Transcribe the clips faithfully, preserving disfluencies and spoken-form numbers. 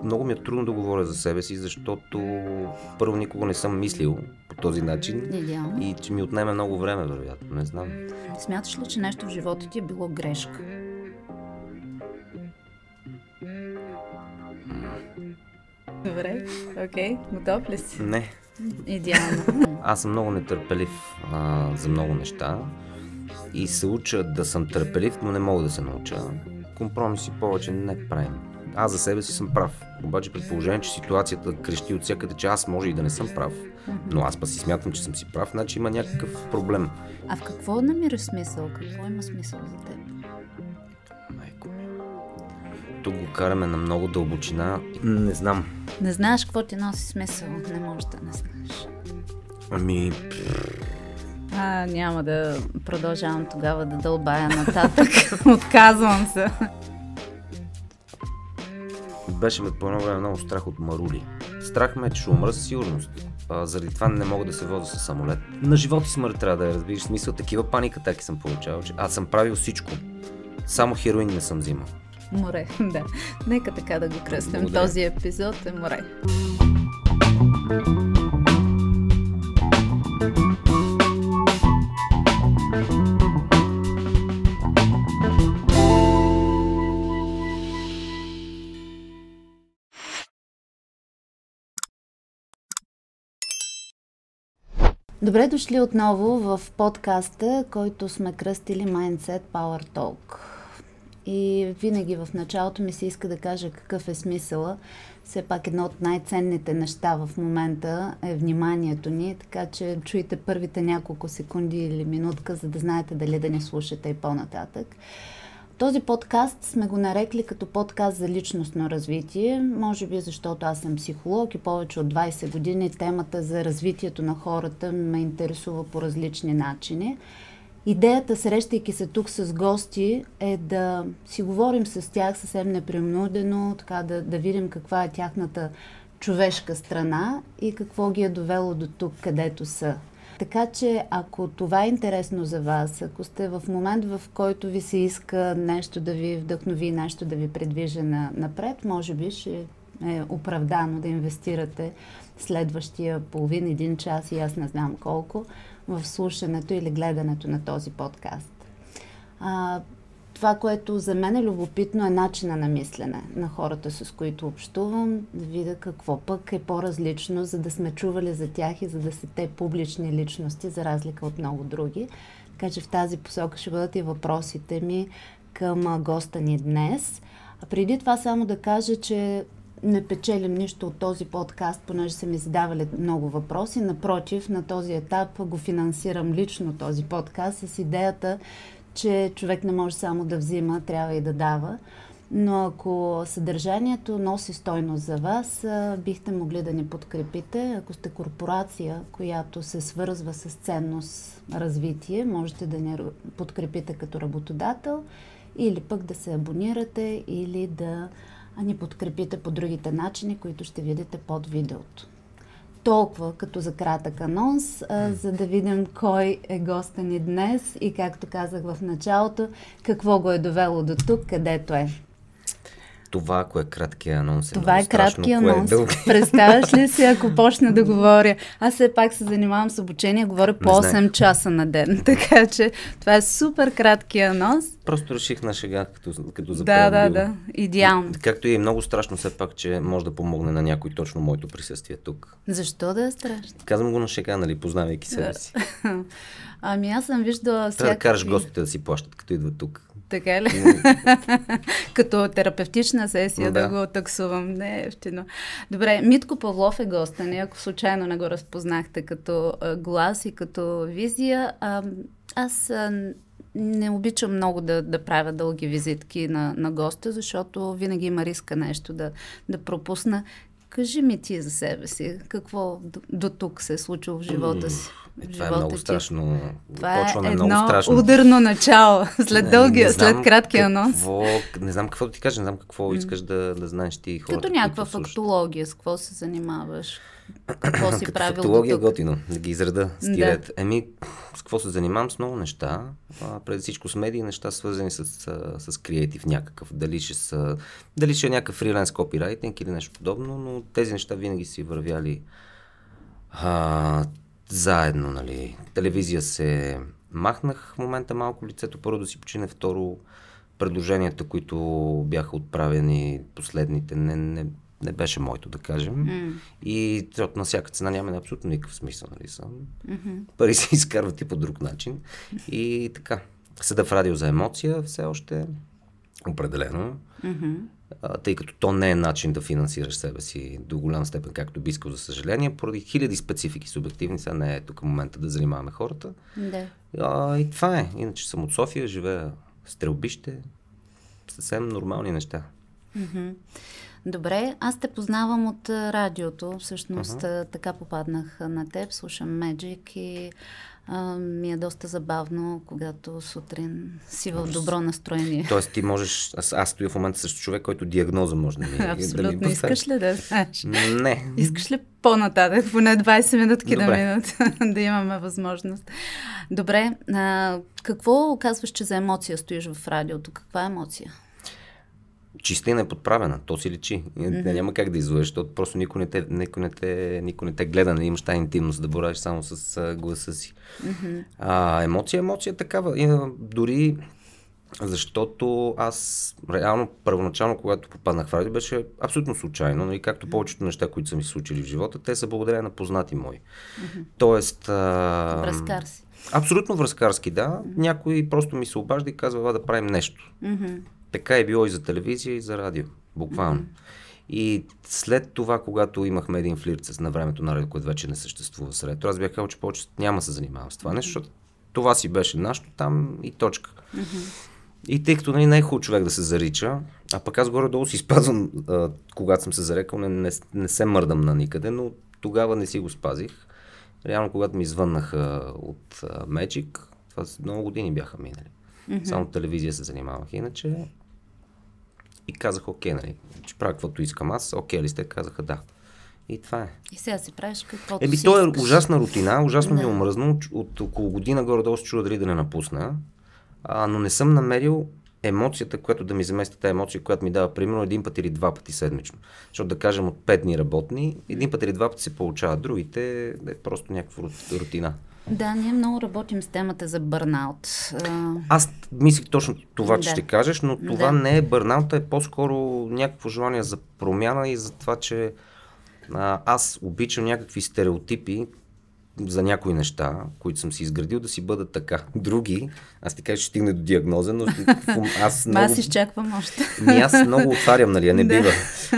много ми е трудно да говоря за себе си, защото първо никога не съм мислил по този начин. Идеално. И че ми отнеме много време, вероятно. Не знам. Смяташ ли, че нещо в живота ти е било грешка? Добре, окей. Okay. Готов ли си? Не. Идеално. Аз съм много нетърпелив а, за много неща и се уча да съм търпелив, но не мога да се науча. Компромиси повече не правим. Аз за себе си съм прав. Обаче при положение, че ситуацията крещи от всякъде, че аз може и да не съм прав, но аз па си смятам, че съм си прав, значи има някакъв проблем. А в какво намираш смисъл? Какво има смисъл за теб? Майко ми. Тук го караме на много дълбочина. Не знам. Не знаеш какво ти носи смисъл. Не можеш да не знаеш. Ами... А, няма да продължавам тогава да дълбая нататък. Отказвам се. Беше ме по едно време много страх от марули. Страх ме, че ще умра със сигурност. А, заради това не мога да се возя с самолет. На живот и смърт трябва да я разбираш. Смисъл, такива паника атаки съм получавал, че аз съм правил всичко. Само хероин не съм взимал. Море, да. Нека така да го кръстим. Благодаря. Този епизод е море. Добре дошли отново в подкаста, който сме кръстили Mindset Power Talk. И винаги в началото ми се иска да кажа какъв е смисъла. Все пак едно от най-ценните неща в момента е вниманието ни, така че чуйте първите няколко секунди или минутка, за да знаете дали да не слушате и по-нататък. Този подкаст сме го нарекли като подкаст за личностно развитие, може би защото аз съм психолог и повече от двайсет години темата за развитието на хората ме интересува по различни начини. Идеята, срещайки се тук с гости, е да си говорим с тях съвсем непринудено, така да, да видим каква е тяхната човешка страна и какво ги е довело до тук, където са. Така че, ако това е интересно за вас, ако сте в момент, в който ви се иска нещо да ви вдъхнови, нещо да ви предвижи на, напред, може би ще е оправдано да инвестирате следващия половин, един час и аз не знам колко, в слушането или гледането на този подкаст. А, това, което за мен е любопитно, е начина на мислене на хората, с които общувам, да видя какво пък е по-различно, за да сме чували за тях и за да са те публични личности, за разлика от много други. Така че в тази посока ще бъдат и въпросите ми към госта ни днес. А преди това само да кажа, че не печелим нищо от този подкаст, понеже са ми задавали много въпроси. Напротив, на този етап го финансирам лично този подкаст с идеята, че човек не може само да взима, трябва и да дава. Но ако съдържанието носи стойност за вас, бихте могли да ни подкрепите. Ако сте корпорация, която се свързва с ценност развитие, можете да ни подкрепите като работодател или пък да се абонирате или да ни подкрепите по другите начини, които ще видите под видеото. Толкова като за кратък анонс, а, за да видим кой е госта ни днес и, както казах в началото, какво го е довело до тук, където е. Това, ако е краткия анонс, е Това е краткия анонс. Е Представяш ли си, ако почна да говоря? Аз все пак се занимавам с обучение, говоря по осем часа на ден, така че това е супер краткия анонс. Просто реших на шега, като, като за Да, да, да, идеално. Както и е много страшно все пак, че може да помогне на някой точно моето присъствие тук. Защо да е страшно? Казвам го на шега, нали, познавайки себе си. Ами аз съм виждала всякакви... Трябва да караш гостите да си плащат, като идват тук. Така ли? Като терапевтична сесия да. да го таксувам. Не е ефтино. Добре, Митко Павлов е госта ни, ако случайно не го разпознахте като а, глас и като визия. А, аз а, не обичам много да, да правя дълги визитки на, на госта, защото винаги има риска нещо да, да пропусна. Кажи ми ти за себе си, какво до, до тук се е случило в живота си? Е, това е много страшно. Това Почваме е едно много страшно. ударно начало, след не, дългия, не след краткия анонс. Какво, не знам какво да ти кажа, не знам какво mm. искаш да, да знаеш ти хората. Като някаква фактология, с какво се занимаваш? Какво си Като правил фактология до тук? готино, да ги изреда с тирет. Да. Еми, с какво се занимавам? С много неща. А, преди всичко с медии, неща свързани с, с, с креатив някакъв. Дали ще, са, дали ще е някакъв фриланс копирайтинг или нещо подобно, но тези неща винаги си вървяли а, заедно, нали. Телевизия се махнах в момента малко лицето, първо да си почине, второ предложенията, които бяха отправени последните, не, не, не беше моето, да кажем. Mm. И на всяка цена няма абсолютно никакъв смисъл, нали съм. Mm-hmm. Пари се изкарват и по друг начин. И така, седа в радио за емоция все още определено. Mm-hmm. А, тъй като то не е начин да финансираш себе си до голям степен, както би искал, за съжаление, поради хиляди специфики субективни, сега не е тук момента да занимаваме хората. Да. А, и това е. Иначе съм от София, живея в Стрелбище, съвсем нормални неща. Mm-hmm. Добре, аз те познавам от радиото, всъщност uh-huh. така попаднах на теб, слушам Magic и а, ми е доста забавно, когато сутрин си в добро настроение. Тоест ти можеш, аз, аз стоя в момента също човек, който диагноза може да ми е. Абсолютно, да ми искаш ли да знаеш? Не. Искаш ли по-нататък, поне двайсет минутки да минат, да имаме възможност. Добре, а, какво казваш, че за емоция стоиш в радиото? Каква емоция? Чистина е подправена, то си личи. Mm-hmm. Няма как да излъжеш, защото просто никой не те, никой не те, никой не те гледа, не имаш тази интимност да боравиш само с а, гласа си. Mm-hmm. А, емоция, емоция такава. И, а, дори защото аз реално, първоначално, когато попаднах в радио, беше абсолютно случайно, но и както повечето неща, които са ми случили в живота, те са благодаря на познати мои. Mm-hmm. Тоест... А... Връзкар си. Абсолютно връзкарски, да. Mm-hmm. Някой просто ми се обажда и казва, да правим нещо. Mm-hmm. Така е било и за телевизия, и за радио. Буквално. Mm-hmm. И след това, когато имахме един флирт на времето на радио, което вече не съществува с радио, аз бях казал, че повече няма се занимавам с това нещо, защото това си беше нашето там и точка. Mm-hmm. И тъй като нали, не е хубаво човек да се зарича, а пък аз горе-долу си спазвам, а, когато съм се зарекал, не, не, не се мърдам на никъде, но тогава не си го спазих. Реално, когато ми извъннаха от а, Magic, това много години бяха минали. Mm-hmm. Само телевизия се занимавах. Иначе и казах, окей, нали, че правя каквото искам аз, окей ли сте? Казаха да. И това е. И сега си правиш каквото Еби, си то е искаш. ужасна рутина, ужасно да. ми е омръзнало. От около година горе-долу се чуда дали да не напусна, а, но не съм намерил емоцията, която да ми замести тази емоция, която ми дава примерно един път или два пъти седмично. Защото да кажем от пет дни работни, един път или два пъти се получават, другите е просто някаква рутина. Да, ние много работим с темата за бърнаут. Аз мислих точно това, че да. ще кажеш, но това да. не е бърнаут, е по-скоро някакво желание за промяна и за това, че а, аз обичам някакви стереотипи за някои неща, които съм си изградил, да си бъдат така. Други, аз ти кажа, ще стигне до диагноза, но аз много... Аз изчаквам още. Ми аз много отварям, нали, а не бива.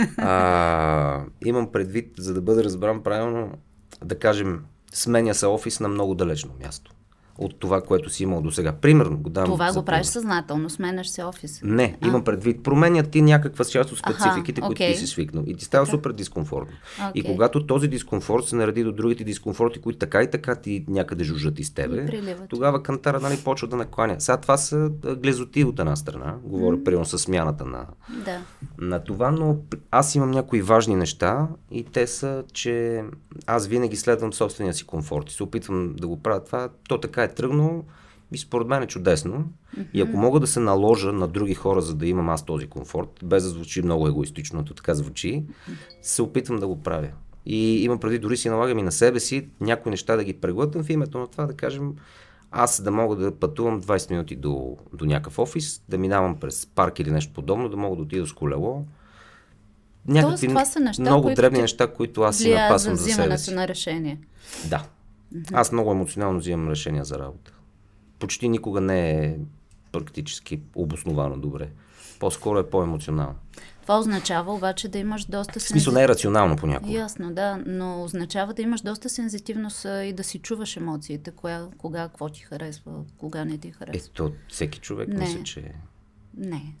А, имам предвид, за да бъда разбран правилно, да кажем, сменя се офис на много далечно място от това, което си имал до сега. Примерно го давам. Това го правиш съзнателно, сменяш се офис. Не, а? Имам предвид. Променят ти някаква част от спецификите, Аха, които okay. ти си свикнал. И ти става супер дискомфортно. Okay. И когато този дискомфорт се нареди до другите дискомфорти, които така и така ти някъде жужжат из тебе, тогава кантара, нали, почва да накланя. Сега това са глезоти от една страна. Говоря mm. примерно с смяната на, да. на това, но аз имам някои важни неща и те са, че аз винаги следвам собствения си комфорт и се опитвам да го правя това. То така е тръгнало и според мен е чудесно. Mm-hmm. И ако мога да се наложа на други хора, за да имам аз този комфорт, без да звучи много егоистично, но така звучи, mm-hmm. се опитвам да го правя. И имам преди, дори си налагам и на себе си някои неща да ги преглътам в името на това, да кажем, аз да мога да пътувам двайсет минути до, до някакъв офис, да минавам през парк или нещо подобно, да мога да отида с колело. Някакви това са неща, много дребни неща, които аз си напасвам за, за себе си. На решение. Да. Mm-hmm. Аз много емоционално взимам решения за работа. Почти никога не е практически обосновано добре. По-скоро е по-емоционално. Това означава обаче да имаш доста... В смисъл не е рационално понякога. Ясно, да, но означава да имаш доста сензитивност и да си чуваш емоциите, кога, кога какво ти харесва, кога не ти харесва. Ето, всеки човек не. Мисля, че... Не.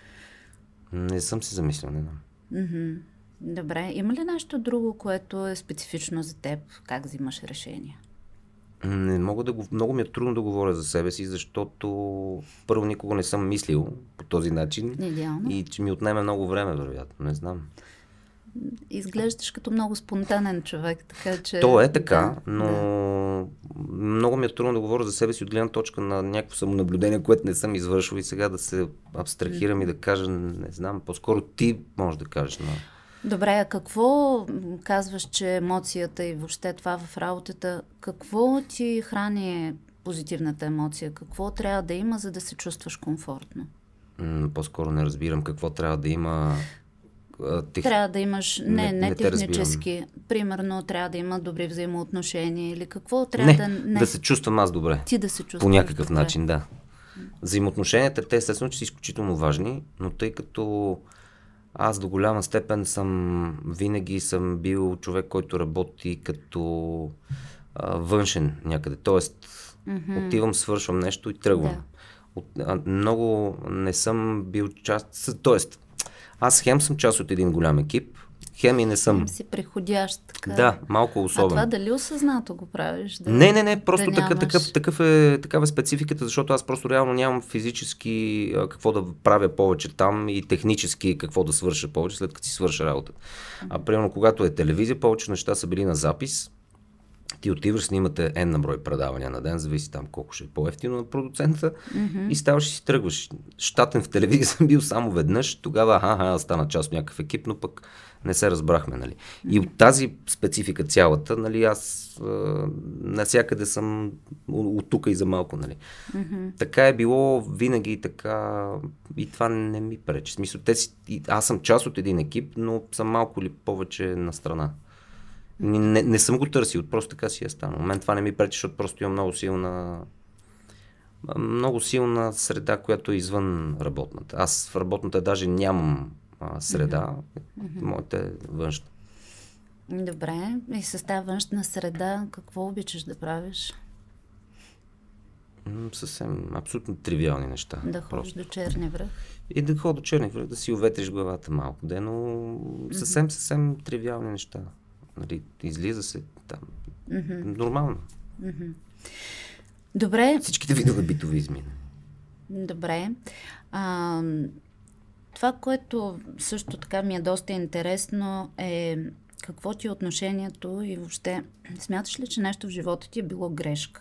Не съм си замислил, не знам. Mm-hmm. Добре, има ли нещо друго, което е специфично за теб? Как взимаш решения? Не мога да го... Много ми е трудно да говоря за себе си, защото първо никога не съм мислил по този начин. Идеално. И че ми отнеме много време, вероятно. Не знам. изглеждаш като много спонтанен човек, така че... То е така, да, но да. Много ми е трудно да говоря за себе си от гледна точка на някакво самонаблюдение, което не съм извършил и сега да се абстрахирам и да кажа, не знам, по-скоро ти можеш да кажеш. Но... Добре, а какво казваш, че емоцията и въобще това в работата, какво ти храни позитивната емоция? Какво трябва да има, за да се чувстваш комфортно? М- по-скоро не разбирам какво трябва да има... Тех... Трябва да имаш, не, не, не технически, разбирам. Примерно трябва да има добри взаимоотношения или какво трябва не, да... Не, да се чувствам аз добре. Ти да се чувстваш по някакъв добре. начин, да. Взаимоотношенията, те естествено, че са изключително важни, но тъй като аз до голяма степен съм, винаги съм бил човек, който работи като а, външен някъде, т.е. Mm-hmm. отивам, свършвам нещо и тръгвам. Да. От, а, много не съм бил част, т.е. аз хем съм част от един голям екип, хем и не съм. Хем си приходящ, така. Да, малко особено. А това дали осъзнато го правиш? Да, не, не, не, просто да така, нямаш... такъв, такъв е, такава е спецификата, защото аз просто реално нямам физически а, какво да правя повече там и технически какво да свърша повече, след като си свърша работата. Mm-hmm. А примерно, когато е телевизия, повече неща са били на запис. Ти отиваш, снимате N на брой предавания на ден, зависи там колко ще е по-ефтино на продуцента mm-hmm. и ставаш и си тръгваш. Щатен в телевизия съм бил само веднъж, тогава аха, стана част от някакъв екип, но пък не се разбрахме, нали. Mm-hmm. И от тази специфика цялата, нали, аз е, насякъде съм от тук и за малко, нали. Mm-hmm. Така е било винаги така и това не ми пречи. В смисъл, те си, аз съм част от един екип, но съм малко или повече на страна. Не, не съм го търсил, просто така си е станало. Мен това не ми пречи, защото просто имам много силна много силна среда, която е извън работната. Аз в работната даже нямам а, среда, mm-hmm. моята е външна. Добре, и с тази външна среда какво обичаш да правиш? М- съвсем, абсолютно тривиални неща. Да ходиш до Черни връх? И да ходя до Черни връх, да си уветриш главата малко, де, но mm-hmm. съвсем, съвсем тривиални неща. Нали, излиза се там. Mm-hmm. Нормално. Mm-hmm. Добре. Всичките видове битовизми. Добре. А, това, което също така ми е доста интересно е какво ти е отношението и въобще смяташ ли, че нещо в живота ти е било грешка?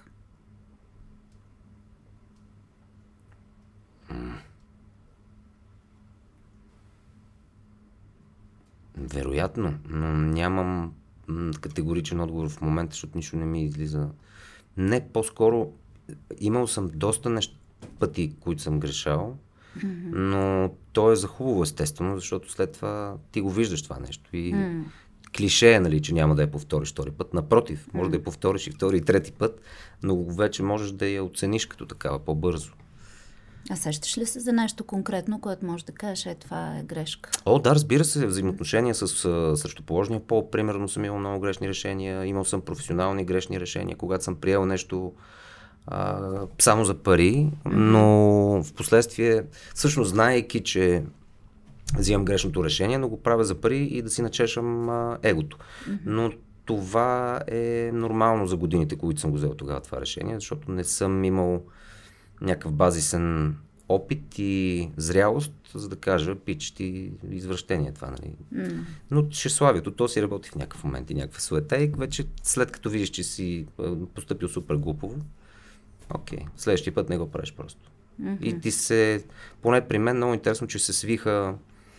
Вероятно, но нямам категоричен отговор в момента, защото нищо не ми излиза. Не, по-скоро имал съм доста неща, пъти, които съм грешал, mm-hmm. но то е за хубаво естествено, защото след това ти го виждаш това нещо и mm. клише е, нали, че няма да я повториш втори път. Напротив, може mm. да я повториш и втори и трети път, но вече можеш да я оцениш като такава по-бързо. А сещаш ли се за нещо конкретно, което можеш да кажеш, е това е грешка? О, да, разбира се, взаимоотношения с срещуположния пол. Примерно съм имал много грешни решения, имал съм професионални грешни решения, когато съм приел нещо а, само за пари, но в последствие, всъщност знаейки, че взимам грешното решение, но го правя за пари и да си начешам а, егото. Mm-hmm. Но това е нормално за годините, които съм го взел тогава това решение, защото не съм имал някакъв базисен опит и зрялост, за да кажа, пич ти извращение това, нали. Mm. Но тщеславието, то си работи в някакъв момент и някаква суета и вече след като видиш, че си постъпил супер глупово, окей, следващия път не го правиш просто. Mm-hmm. И ти се, поне при мен много интересно, че се свиха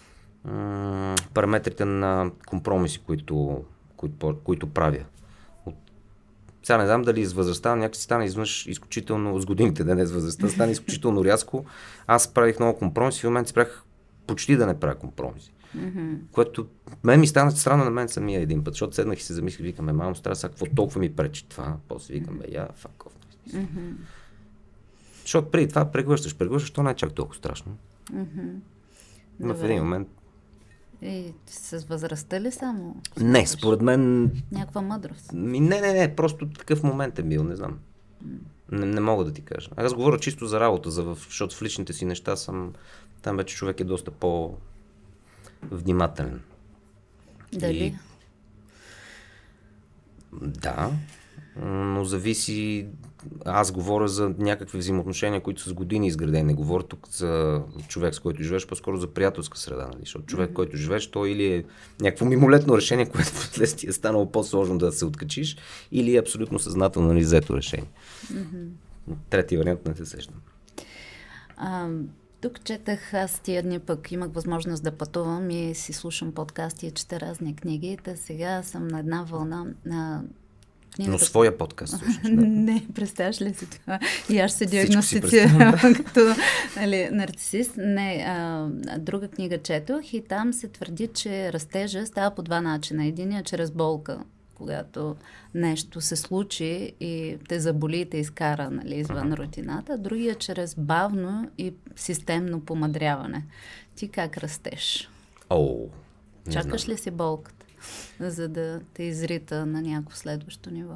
м- параметрите на компромиси, които, които, които правя. Сега не знам дали с възрастта, някакси стана изведнъж изключително, с годините, да не с възрастта, стана изключително рязко. Аз правих много компромиси, в момента спрях почти да не правя компромиси. Mm-hmm. Което мен ми стана странно на мен самия един път, защото седнах и се замислих, викаме, мамо, стара, сега какво толкова ми пречи това? После викам, бе, я, fuck off. Mm-hmm. Защото преди това преглъщаш, преглъщаш, то не е чак толкова страшно. Mm-hmm. Но в един момент... И с възрастта ли само? Не, според мен... Някаква мъдрост? Не, не, не, просто такъв момент е бил, не знам. Mm. Не, не мога да ти кажа. Аз говоря чисто за работа, за, защото в личните си неща съм... Там вече човек е доста по-внимателен. Дали? И... Да, но зависи аз говоря за някакви взаимоотношения, които са с години изградени. Не говоря тук за човек, с който живееш, по-скоро за приятелска среда. Нали? Защото човек, mm-hmm. който живееш, то или е някакво мимолетно решение, което впоследствие е станало по-сложно да се откачиш, или е абсолютно съзнателно нали, взето решение. Mm-hmm. Трети вариант не се сещам. А, тук четах, аз тия дни пък имах възможност да пътувам и си слушам подкасти и чета разни книги. Та сега съм на една вълна на книгата... Но своя подкаст слушаш, да? Не, представяш ли си това? И аз се диагностицирам като нали, нарцисист. Не, а, друга книга четох и там се твърди, че растежа става по два начина. Единият чрез болка, когато нещо се случи и те заболи и те изкара нали, извън рутината. Другия чрез бавно и системно помадряване. Ти как растеш? О, Чакаш знам. ли си болката, за да те изрита на някакво следващо ниво?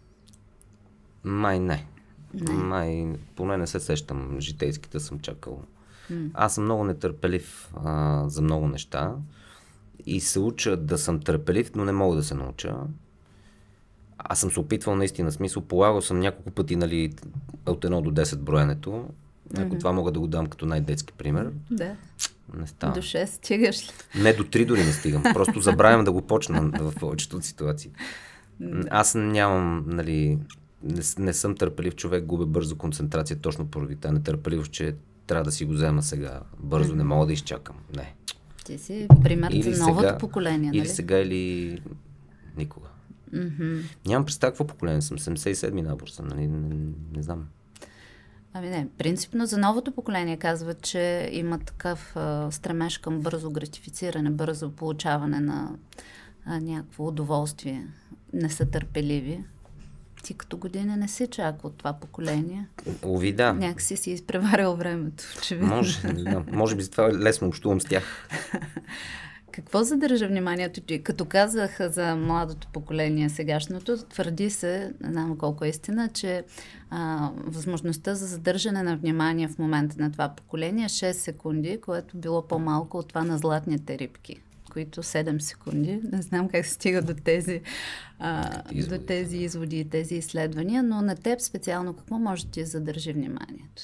Май не. не. Май, поне не се сещам. Житейските съм чакал. М. Аз съм много нетърпелив а, за много неща и се уча да съм търпелив, но не мога да се науча. Аз съм се опитвал наистина, смисъл, полагал съм няколко пъти, нали, от едно до десет броенето. Ако mm-hmm. това мога да го дам като най-детски пример. Да. Не става. До шест стигаш ли? Не, до три дори не стигам. Просто забравям да го почна в повечето от ситуации. Аз нямам, нали, не, не съм търпелив човек, губя бързо концентрация точно поради тази нетърпеливост, че трябва да си го взема сега. Бързо, mm-hmm. не мога да изчакам. Не. Ти си пример или за новото сега, поколение, нали? Или сега, или никога. Mm-hmm. Нямам представа какво поколение съм. седемдесет и седми набор съм, нали? Не, не, не знам. Ами не, принципно за новото поколение казват, че има такъв а, стремеж към бързо гратифициране, бързо получаване на а, някакво удоволствие. Не са търпеливи. Ти като година не си чака от това поколение. Ови, да. Някакси си изпреварил времето. Очевидно. Може, не знам. Може би за това лесно общувам с тях. Какво задържа вниманието ти? Като казах за младото поколение сегашното, твърди се, не знам колко е истина, че а, възможността за задържане на внимание в момента на това поколение е шест секунди, което било по-малко от това на златните рибки, които седем секунди. Не знам как се стига до тези, а, до тези изводи и тези изследвания, но на теб специално какво може да ти задържи вниманието?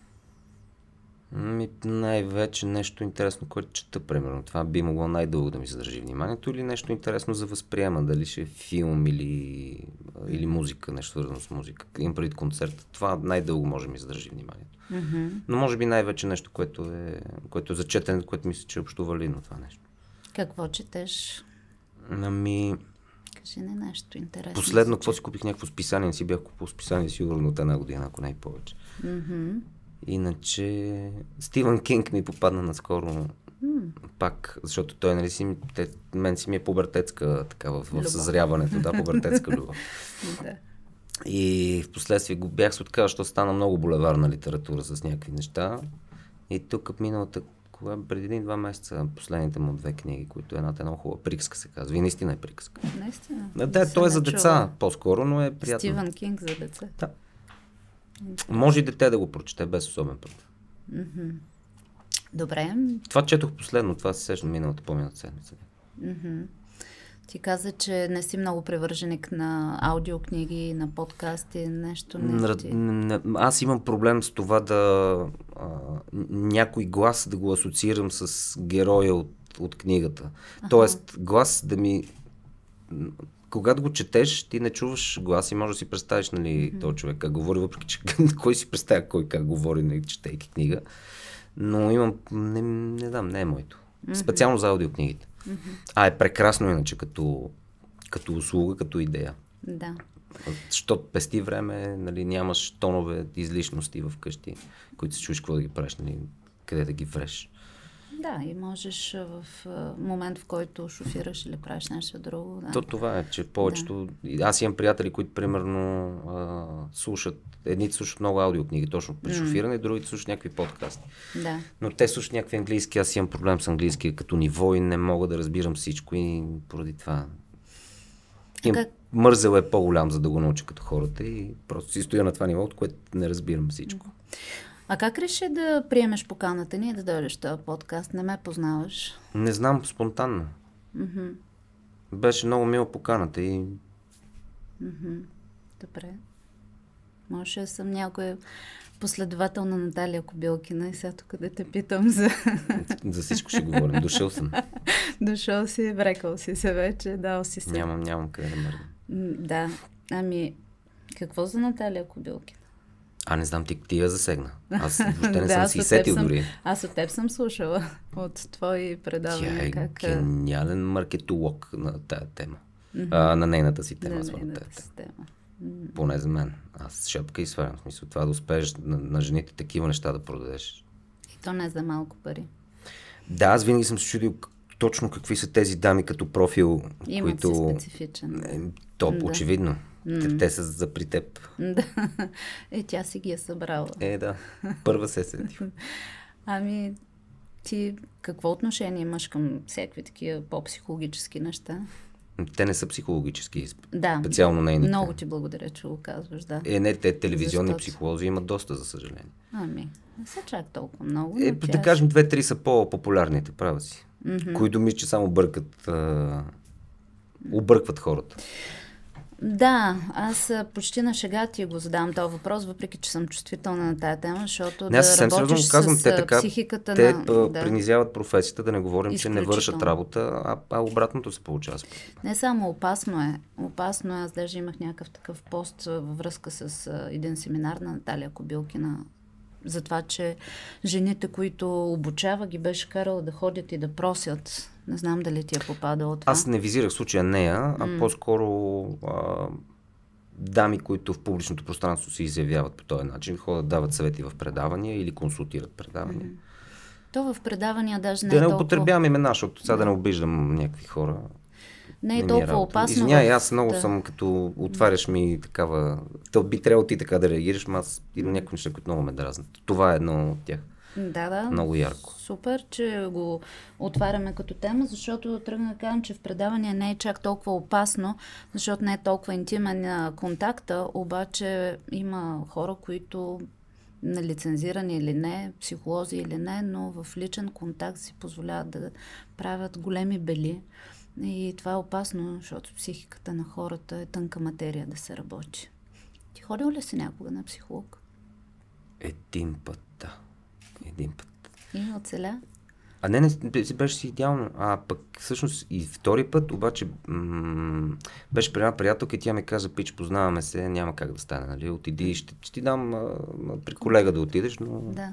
Ми, най-вече нещо интересно, което чета, примерно. Това би могло най-дълго да ми задържи вниманието, или нещо интересно за възприема, дали ще е филм или, или музика, нещо свързано с музика. Имам преди концерт. Това най-дълго може да ми задържи вниманието. Mm-hmm. Но може би най-вече нещо, което е, което е за четене, което мисля, че е общо валидно това нещо. Какво четеш? Ами... Кажи не нещо интересно. Последно, какво си купих някакво списание, не си бях купил списание сигурно от една година, ако не и повече. Mm-hmm. Иначе Стивън Кинг ми попадна наскоро mm. пак, защото той, нали си, те, мен си ми е пубертетска така в, в съзряването, да, пубертетска любов. Да. И в последствие го бях се отказал, защото стана много булеварна литература с някакви неща. И тук миналата, кога преди един-два месеца, последните му две книги, които едната е много хубава, приказка се казва. И наистина е приказка. Наистина? Да, да той е за деца чула. По-скоро, но е приятно. Стивън Кинг за деца? Да. Може и дете да го прочете без особен път. Mm-hmm. Добре. Това четох последно, това се сещам миналата по-миналата седмица. Mm-hmm. Ти каза, че не си много привърженик на аудиокниги, на подкасти, нещо не ти... Аз имам проблем с това да а, някой глас да го асоциирам с героя от, от книгата. Аха. Тоест глас да ми... Когато го четеш, ти не чуваш глас и можеш да си представиш, нали, mm-hmm. този човек как говори, въпреки че кой си представя кой как говори, нали, четейки книга. Но имам, не, не знам, не е моето. Mm-hmm. Специално за аудиокнигите. Mm-hmm. А е прекрасно иначе като, като услуга, като идея. Да. Защото пести време, нали, нямаш тонове излишности в къщи, които се чуеш какво да ги правиш, нали, къде да ги вреш. Да, и можеш в момент, в който шофираш или правиш нещо друго. Да. То това е, че повечето... Да. Аз имам приятели, които примерно а, слушат, едните слушат много аудиокниги, точно при шофиране, mm. другите слушат някакви подкасти. Да. Но те слушат някакви английски, аз имам проблем с английски като ниво и не мога да разбирам всичко и поради това... Им, как... Мързел е по-голям, за да го науча като хората и просто си стоя на това ниво, от което не разбирам всичко. А как реши да приемеш поканата ни и да дойдеш в този подкаст? Не ме познаваш? Не знам, спонтанно. Mm-hmm. Беше много мила поканата и... Mm-hmm. Добре. Може да съм някой последовател на Наталия Кобилкина и сега тук да те питам за... За всичко ще говорим. Дошъл съм. Дошъл си, брекал си се вече, дал си се. Нямам, нямам къде да мърдам. Да. Ами, какво за Наталия Кобилкина? А, не знам, ти, ти я засегна. Аз въобще не да, съм си сетил съм, дори. Аз от теб съм слушала от твои предавания. Тя е как... гениален маркетолог на тая тема. Mm-hmm. А, на нейната си тема. На нейната си тема. Mm. Поне за мен. Аз шапка и свалям. В смисъл, това да успееш на, на жените такива неща да продадеш. И то не за малко пари. Да, аз винаги съм се чудил точно какви са тези дами като профил, имат които... си специфичен. Е, то да. Очевидно. Mm. Те, те са за при теб. Да. Е, тя си ги е събрала. Е, да. Първа се седи. Ами, ти какво отношение имаш към всякакви такива по-психологически неща? Те не са психологически, да, специално нейните. Много ти благодаря, че го казваш, да. Е, не, те телевизионни Защото... психолози имат доста, за съжаление. Ами, не са чак толкова много. Е, тя... да кажем, две-три са по-популярните, права си. Mm-hmm. Които мисля, че само бъркат, а... объркват хората. Да, аз почти на шега ти го задавам този въпрос, въпреки че съм чувствителна на тая тема, защото не, да работиш с казвам, те така, психиката те на... Те да. принизяват професията, да не говорим, че не вършат работа, а, а обратното се получава. Не само опасно е. Опасно е, аз даже имах някакъв такъв пост във връзка с а, един семинар на Наталия Кобилкина, за това, че жените, които обучава, ги беше карала да ходят и да просят. Не знам дали ти е попадало това. Аз не визирах случая нея, а mm. по-скоро а, дами, които в публичното пространство се изявяват по този начин, ходят, дават съвети в предавания или консултират предавания. Mm. То в предавания даже не да е не толкова... употребявам имена, защото сега да не обиждам някакви хора. Не е толкова е опасно. Извинявай, в... аз много да. съм, като отваряш ми такава... То би трябвало ти така да реагираш, но аз има някакви неща, които много ме дразнат. Това е едно от тях. Да, да. Много ярко. Супер, че го отваряме като тема, защото тръгна да кажем, че в предавания не е чак толкова опасно, защото не е толкова интимен контакта, обаче има хора, които на лицензирани или не, психолози или не, но в личен контакт си позволяват да правят големи бели. И това е опасно, защото психиката на хората е тънка материя да се работи. Ти ходил ли си някога на психолог? Един път, да. Един път. И оцеля? А не, не, беше си идеално. А пък всъщност и втори път, обаче м- беше при една приятелка и тя ми каза, пич, познаваме се, няма как да стане, нали? Отиди, ще, ще ти дам а, при колега да отидеш, но... Да.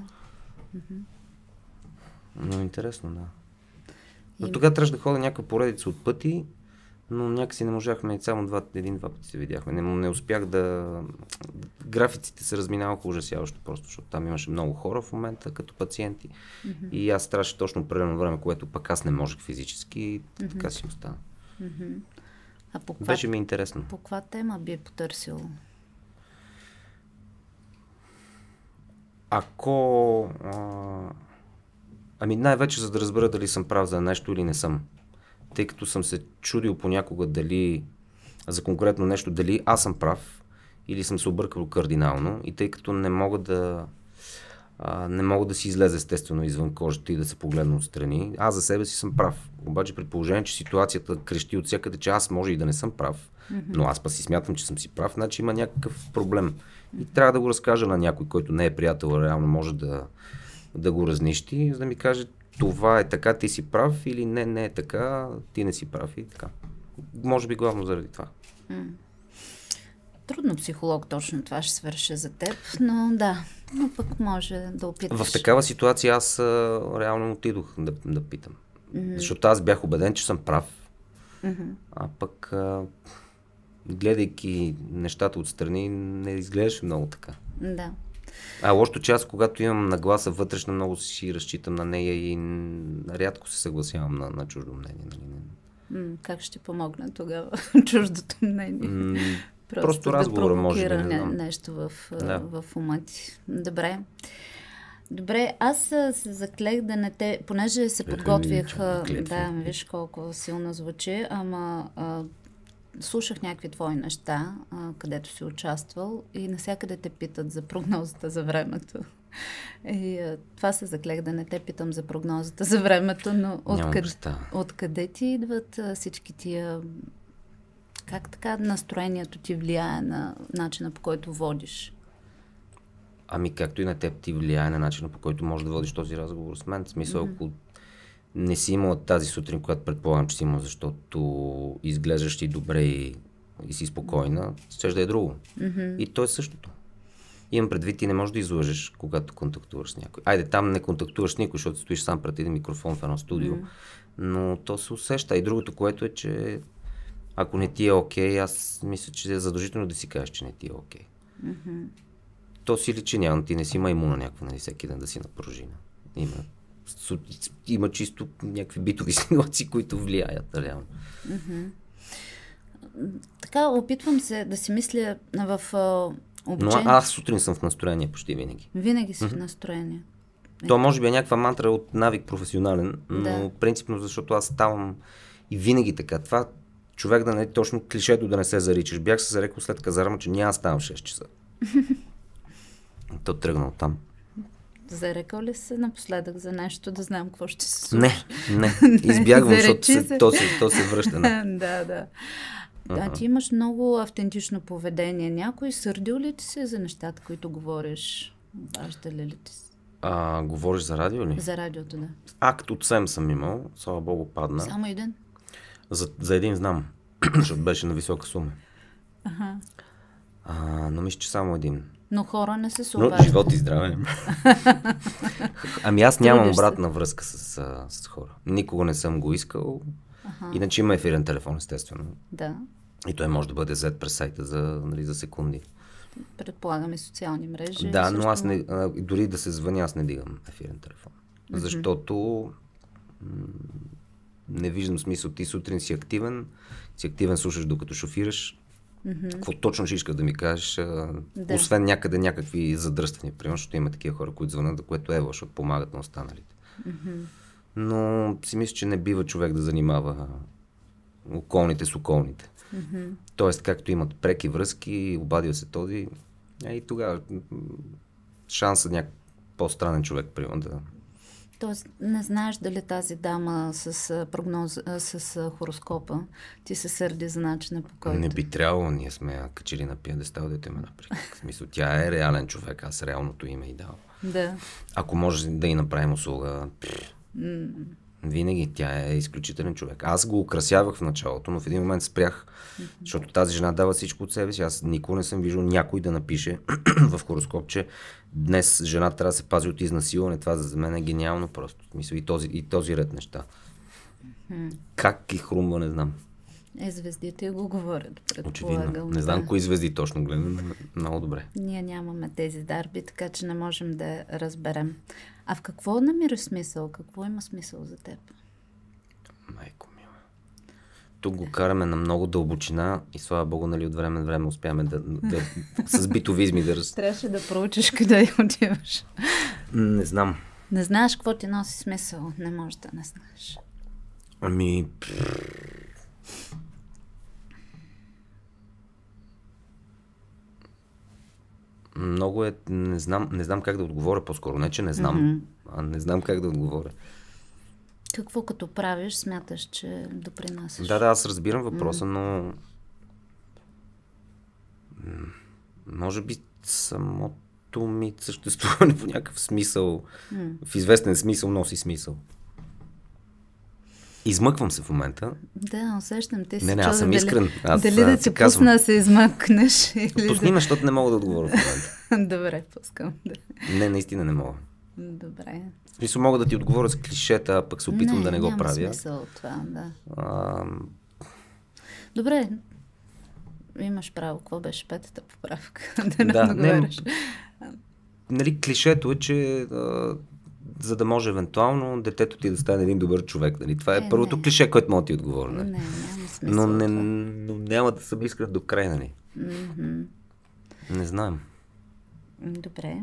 Но интересно, да. Но и... тогава трябваше да ходя някаква поредица от пъти, но някакси не можахме, само два, един-два пъти се видяхме. Не, не успях да... Графиците се разминаваха ужасяващо просто, защото там имаше много хора в момента като пациенти. Mm-hmm. И аз трябваше точно определено време, което пък аз не можех физически и mm-hmm. така си остана. Mm-hmm. А по каква... Беше ми интересно. По каква тема би потърсил? Ако... А... Ами най-вече за да разбера дали съм прав за нещо или не съм. Тъй като съм се чудил понякога дали, за конкретно нещо, дали аз съм прав или съм се объркал кардинално и тъй като не мога да а, не мога да си излезе естествено извън кожата и да се погледна отстрани, аз за себе си съм прав. Обаче при положение, че ситуацията крещи от всякъде, че аз може и да не съм прав, mm-hmm. но аз па си смятам, че съм си прав, значи има някакъв проблем. И трябва да го разкажа на някой, който не е приятел, реално може да, да го разнищи, за да ми каже, това е така, ти си прав или не, не е така, ти не си прав и така. Може би главно заради това. М. Трудно психолог точно това ще свърши за теб, но да, но пък може да опиташ. В такава ситуация аз а, реално отидох да, да питам. Mm-hmm. Защото аз бях убеден, че съм прав. Mm-hmm. А пък а, гледайки нещата отстрани, не изглеждаше много така. Да. А лошото част, когато имам нагласа вътрешна, много си разчитам на нея и рядко се съгласявам на, на чуждо мнение. М, как ще помогне тогава чуждото мнение? М, просто просто да разговора може би, не, не нещо в, да. в ума ти. Добре. Добре, аз се заклех да не те, понеже се подготвих, да, виж колко силно звучи, ама а, слушах някакви твои неща, а, където си участвал и навсякъде те питат за прогнозата за времето. И а, това се заклех да не те питам за прогнозата за времето, но откъде, откъде ти идват а, всички тия... Как така настроението ти влияе на начина, по който водиш Ами както и на теб ти влияе на начина, по който можеш да водиш този разговор с мен. В смисъл, mm-hmm. ако не си имала тази сутрин, която предполагам, че си имала, защото изглеждаш ти добре и, и си спокойна, щеш да е друго. Mm-hmm. И то е същото. Имам предвид, ти не можеш да излъжеш, когато контактуваш с някой. Айде, там не контактуваш с никой, защото стоиш сам пред един микрофон в едно студио, mm-hmm. но то се усеща. И другото, което е, че ако не ти е окей, okay, аз мисля, че е задължително да си кажеш, че не ти е окей. Okay. Mm-hmm. То си личи, няма, ти не си маймуна някаква, нали, всеки ден да си на пружина. Има, има чисто някакви битови ситуации, които влияят, реално. Mm-hmm. Така, опитвам се да си мисля в uh, обучение. Но аз сутрин съм в настроение почти винаги. Винаги си mm-hmm. в настроение. То може би е някаква мантра от навик професионален, но да. Принципно, защото аз ставам и винаги така. Това човек да не е точно клишето да не се заричаш. Бях се зарекал след казарма, че няма ставам в шест часа. То тръгнал там. Зарекал ли се напоследък за нещо, да знам какво ще се случи? Не, не. Избягвам, защото се, то, се, то се връща. Не. да, да. Да, ти имаш много автентично поведение. Някой сърдил ли ти се за нещата, които говориш? Обажда ли ти се? А, говориш за радио ли? За радиото, да. Акт от СЕМ съм имал, слава богу падна. Само един? За, за един знам, защото беше на висока сума. Ага. А, но мисля, че само един. Но хора не се съобаждат. Но живот и здраве. Ами аз нямам обратна връзка с, а, с хора. Никога не съм го искал. Ага. Иначе има ефирен телефон, естествено. Да. И той може да бъде взет през сайта за, нали, за секунди. Предполагам и социални мрежи. Да, също... но аз не, а, дори да се звъня, аз не дигам ефирен телефон. Mm-hmm. Защото м- не виждам смисъл. Ти сутрин си активен, си активен слушаш докато шофираш. Mm-hmm. Какво точно ще искаш да ми кажеш, а, да. Освен някъде някакви задръствания, примерно, защото има такива хора, които звънат, което е, защото помагат на останалите. Mm-hmm. Но си мисля, че не бива човек да занимава околните с околните. Mm-hmm. Тоест, както имат преки връзки, обадил се този, а и тогава шансът някакъв по-странен човек, примерно, да... Тоест, не знаеш дали тази дама с прогноз, с хороскопа ти се сърди за начина, по който... Не би трябвало, ние сме качили на пиедестал, дете ме напред. В смисъл, тя е реален човек, аз реалното име и дал. Да. Ако може да й направим услуга, mm. винаги тя е изключителен човек. Аз го украсявах в началото, но в един момент спрях, mm-hmm. защото тази жена дава всичко от себе си. Аз никога не съм виждал някой да напише в хороскоп, че днес жена трябва да се пази от изнасилване. Това за мен е гениално просто. Мисля, и този, и този ред неща. Mm-hmm. Как ги хрумва, не знам. Е, звездите го говорят, предполагам. Очевидно. Не знам да. Кои звезди точно гледам. Много добре. Ние нямаме тези дарби, така че не можем да разберем. А в какво намираш смисъл? Какво има смисъл за теб? Майко мила. Тук го караме на много дълбочина и слава богу, нали, от време на време успяваме да, да с битовизми да раз... Трябваше да проучиш къде отиваш. Не знам. Не знаеш какво ти носи смисъл. Не можеш да не знаеш. Ами... Много е... Не знам, не знам как да отговоря по-скоро. Не, че не знам, mm-hmm. а не знам как да отговоря. Какво като правиш, смяташ, че допринасяш? Да, да, аз разбирам въпроса, mm-hmm. но... Може би самото ми съществуване по някакъв смисъл, mm. в известен смисъл носи смисъл. Измъквам се в момента. Да, усещам. Те си не, не, аз съм дали, искрен. Аз, дали да ти пусна да се измъкнеш? Или Пусни ме, да... защото не мога да отговоря в момента. Добре, пускам. Да. Не, наистина не мога. Добре. В смисъл мога да ти отговоря с клишета, а пък се опитвам не, да не го няма правя. Смисъл от това, да. А... Добре. Имаш право. Какво беше петата поправка? да не да, договаряш. Не, нали, клишето е, че а, за да може евентуално детето ти да стане един добър човек. Нали? Това е, е първото не. клише, което мога да ти отговоря. Нали? Не, няма смисъл. Но, не, но няма да съм искрен до край, нали? Mm-hmm. Не знам. Добре.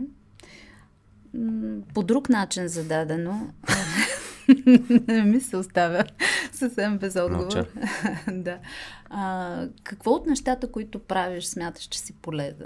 По друг начин зададено, не ми се оставя съвсем без отговор. да. А, какво от нещата, които правиш, смяташ, че си полезен?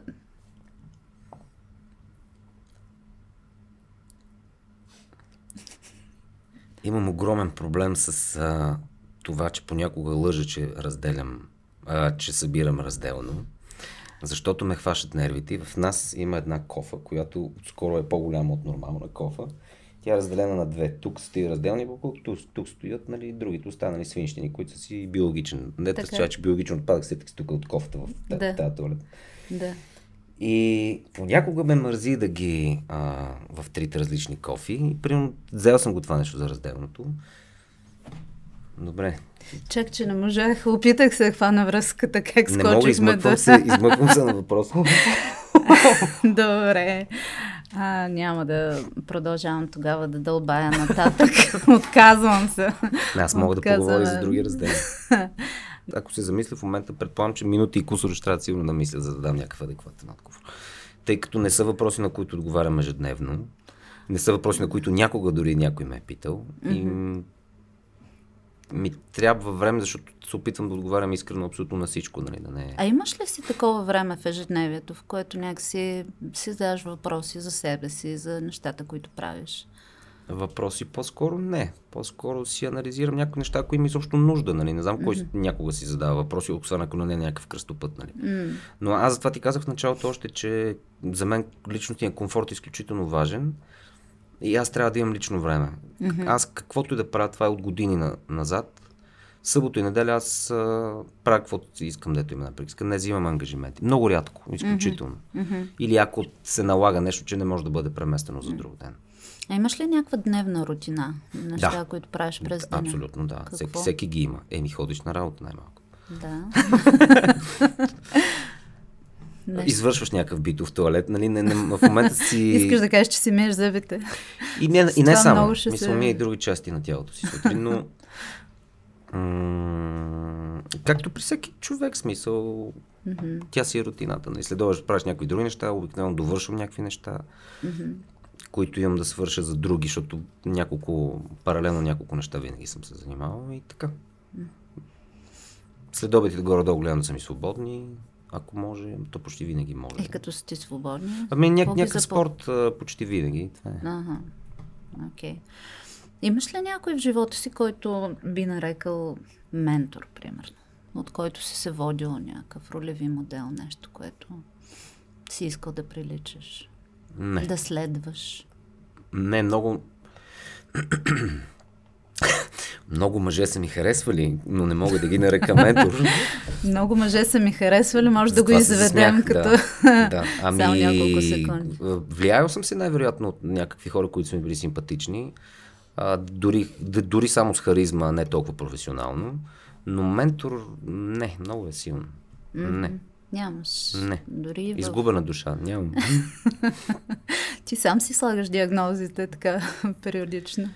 Имам огромен проблем с а, това, че понякога лъжа, че разделям, а, че събирам разделно. Защото ме хващат нервите и в нас има една кофа, която скоро е по-голяма от нормална кофа. Тя е разделена на две. Тук стои разделни буклук, тук, тук стоят, нали, другите останали свинщини, които са си биологичен. Не да се че биологичен отпадък се тук от кофата в тази да. туалет. Да. И понякога ме мързи да ги а, в трите различни кофи. И примерно взел съм го това нещо за разделното. Добре. Чак, че не можах. Опитах се да хвана връзката, как скочихме. Не мога, измъквам да... се, измъквам се на въпроса. Добре. А, няма да продължавам тогава да дълбая нататък. Отказвам се. Аз мога Отказвам. да поговоря за други раздели. Ако се замисля в момента, предполагам, че минути и кусор ще трябва сигурно да мисля, за да дам някакъв адекватен отговор. Тъй като не са въпроси, на които отговарям ежедневно. Не са въпроси, на които някога дори някой ме е питал. Mm-hmm. И ми трябва време, защото се опитвам да отговарям искрено абсолютно на всичко. Нали, да не... А имаш ли си такова време в ежедневието, в което някакси си задаваш въпроси за себе си, за нещата, които правиш? Въпроси по-скоро не. По-скоро си анализирам някои неща, ако има изобщо нужда. Нали. Не знам кой mm-hmm. някога си задава въпроси, освен ако не е някакъв кръстопът. Нали. Mm. Но аз затова ти казах в началото още, че за мен личностният комфорт е изключително важен. И аз трябва да имам лично време. Mm-hmm. Аз каквото и да правя, това е от години на, назад. Събота и неделя аз а, правя каквото си искам, дето има напред. Не взимам ангажименти. Много рядко, изключително. Mm-hmm. Или ако се налага нещо, че не може да бъде преместено за друг ден. А имаш ли някаква дневна рутина? Неща, да. които правиш през деня? Абсолютно, да. Всеки, всеки ги има. Еми, ходиш на работа най-малко. Да. Извършваш някакъв битов туалет, нали? Не, не, в момента си... Искаш да кажеш, че си миеш зъбите. И не, и не само. Мисля, се... мия и други части на тялото си сутрин, но... М- както при всеки човек, смисъл, mm-hmm. тя си е рутината. Нали? Следоваш, правиш някакви други неща, обикновено довършвам някакви неща, mm-hmm. които имам да свърша за други, защото няколко, паралелно няколко неща винаги съм се занимавал и така. Mm-hmm. Следобедите горе-долу гледам да са ми свободни. Ако може, то почти винаги може. И като сте свободни? Ами ня- някакъв спорт а, почти винаги. Това е. Ага, окей. Okay. Имаш ли някой в живота си, който би нарекал ментор, примерно? От който си се водил някакъв ролеви модел, нещо, което си искал да приличаш? Не. Да следваш? Не, много... Много мъже са ми харесвали, но не мога да ги нарека ментор. Много мъже са ми харесвали, може да го изведем като да, да. Ами, само няколко секунди. Влиял съм се най-вероятно от някакви хора, които са ми били симпатични. А, дори, дори само с харизма, не толкова професионално. Но ментор, не, много е силно. Mm-hmm. Не. Нямаш. Не. Дори в... Изгубена душа, нямам. Ти сам си слагаш диагнозите така периодично.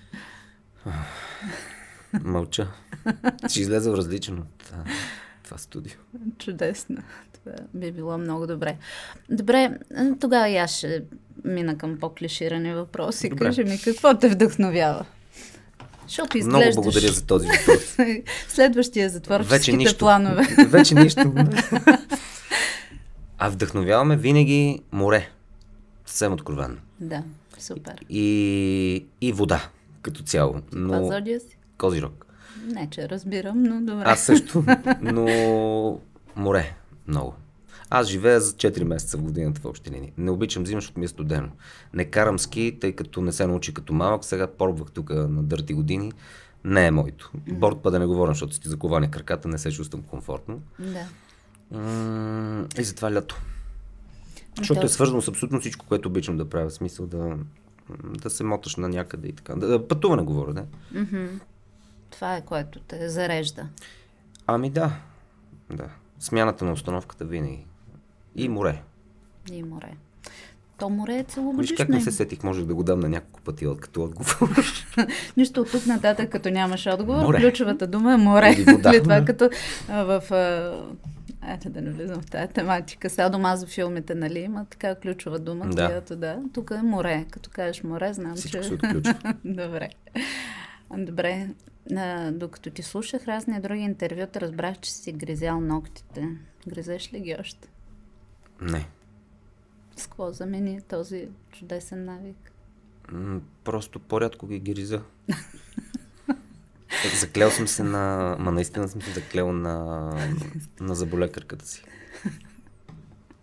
Мълча. Ще излезе различно от това студио. Чудесно. Това би било много добре. Добре, тогава и аз ще мина към по-клиширани въпроси. Добре. Кажи ми, какво те вдъхновява? Защото изглеждаш... Много благодаря за този въпрос. Следващия за творческите планове. Вече нищо. А вдъхновяваме винаги море. Съвсем откровенно. Да, супер. И, и вода, като цяло. Но... Това зодия си? Козирог. Не, че разбирам, но добре. Аз също, но море много. Аз живея за четири месеца в годината в общи линии. Не обичам зима, защото ми е студено. Не карам ски, тъй като не се научи като малък. Сега пробвах тук на дърти години. Не е моето. Mm-hmm. Борд па да не говорим, защото си заковани краката, не се чувствам комфортно. Да. М- и затова лято. Защото е свързано с абсолютно всичко, което обичам да правя. В смисъл да, да се моташ на някъде и така. Да, пътуване говоря, да. Mm-hmm. Това е, което те зарежда. Ами да. Да. Смяната на установката винаги. И море. И море. То море е целогодишно. Виж как не се сетих, можех да го дам на няколко пъти като отговор. Нищо от тук нататък, като нямаш отговор, море. Ключовата дума е море. Или вода. След това като а, в... А, ето да не влизам в тази тематика. Садомазо филмите, нали, има така ключова дума, да. която да. Тук е море. Като кажеш море, знам, всичко че... се отключва. Добре. Добре. А, докато ти слушах разни други интервюта, разбрах, че си гризял ногтите. Гризеш ли ги още? Не. С какво замени този чудесен навик? М- просто по-рядко ги гриза. Заклел съм се на... Ма наистина съм се заклел на, на заболекарката си.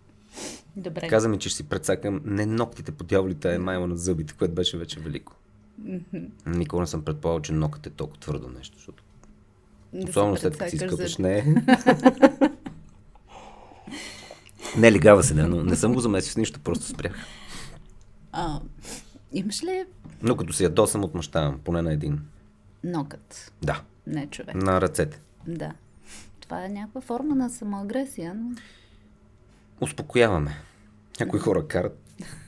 Добре. Каза ми, че ще си прецакам не ногтите по дяволите, а е майма на зъбите, което беше вече велико. Mm-hmm. Никога не съм предполагал, че нокът е толкова твърдо нещо, защото Да особено се след като си прецакаш изкъпеш, не. Не, лигава се, не, но не съм го замесил с нищо, просто спрях. А, имаш ли Но като си ядосам, отмъщавам, поне на един. нокът? Да, Не, човек. на ръцете. Да. Това е някаква форма на самоагресия, но... Успокояваме. Някои хора карат.